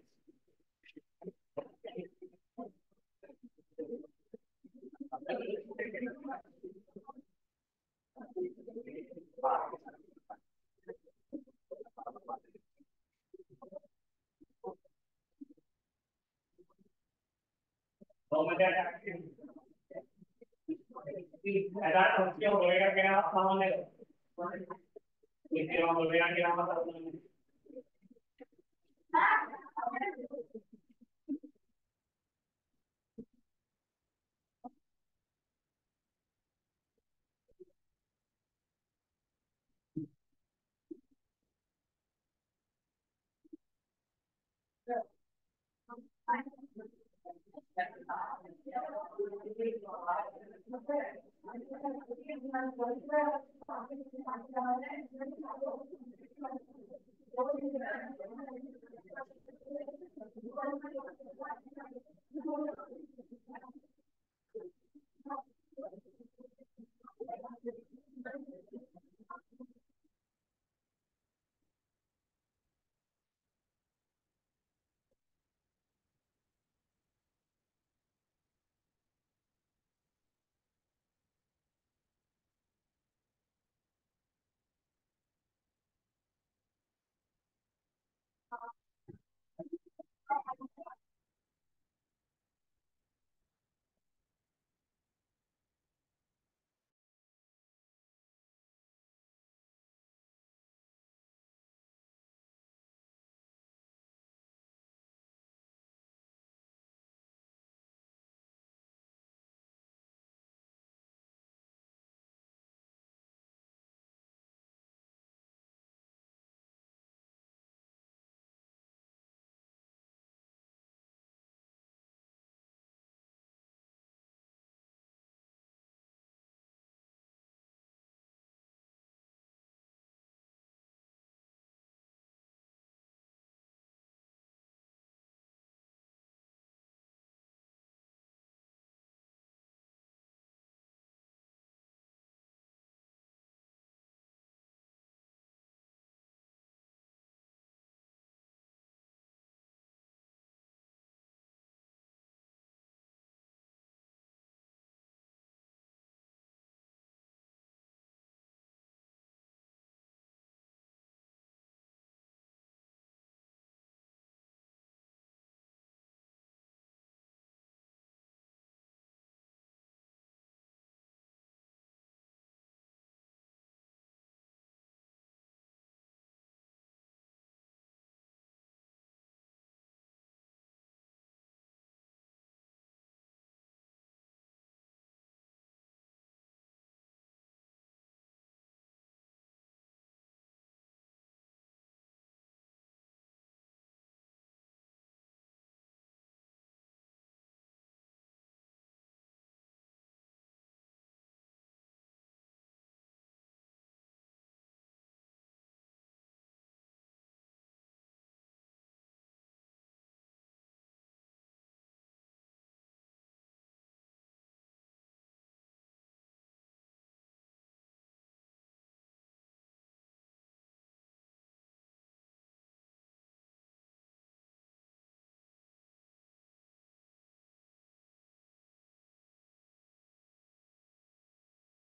S1: ada opsi boleh kan sama nih ini orang boleh kan apa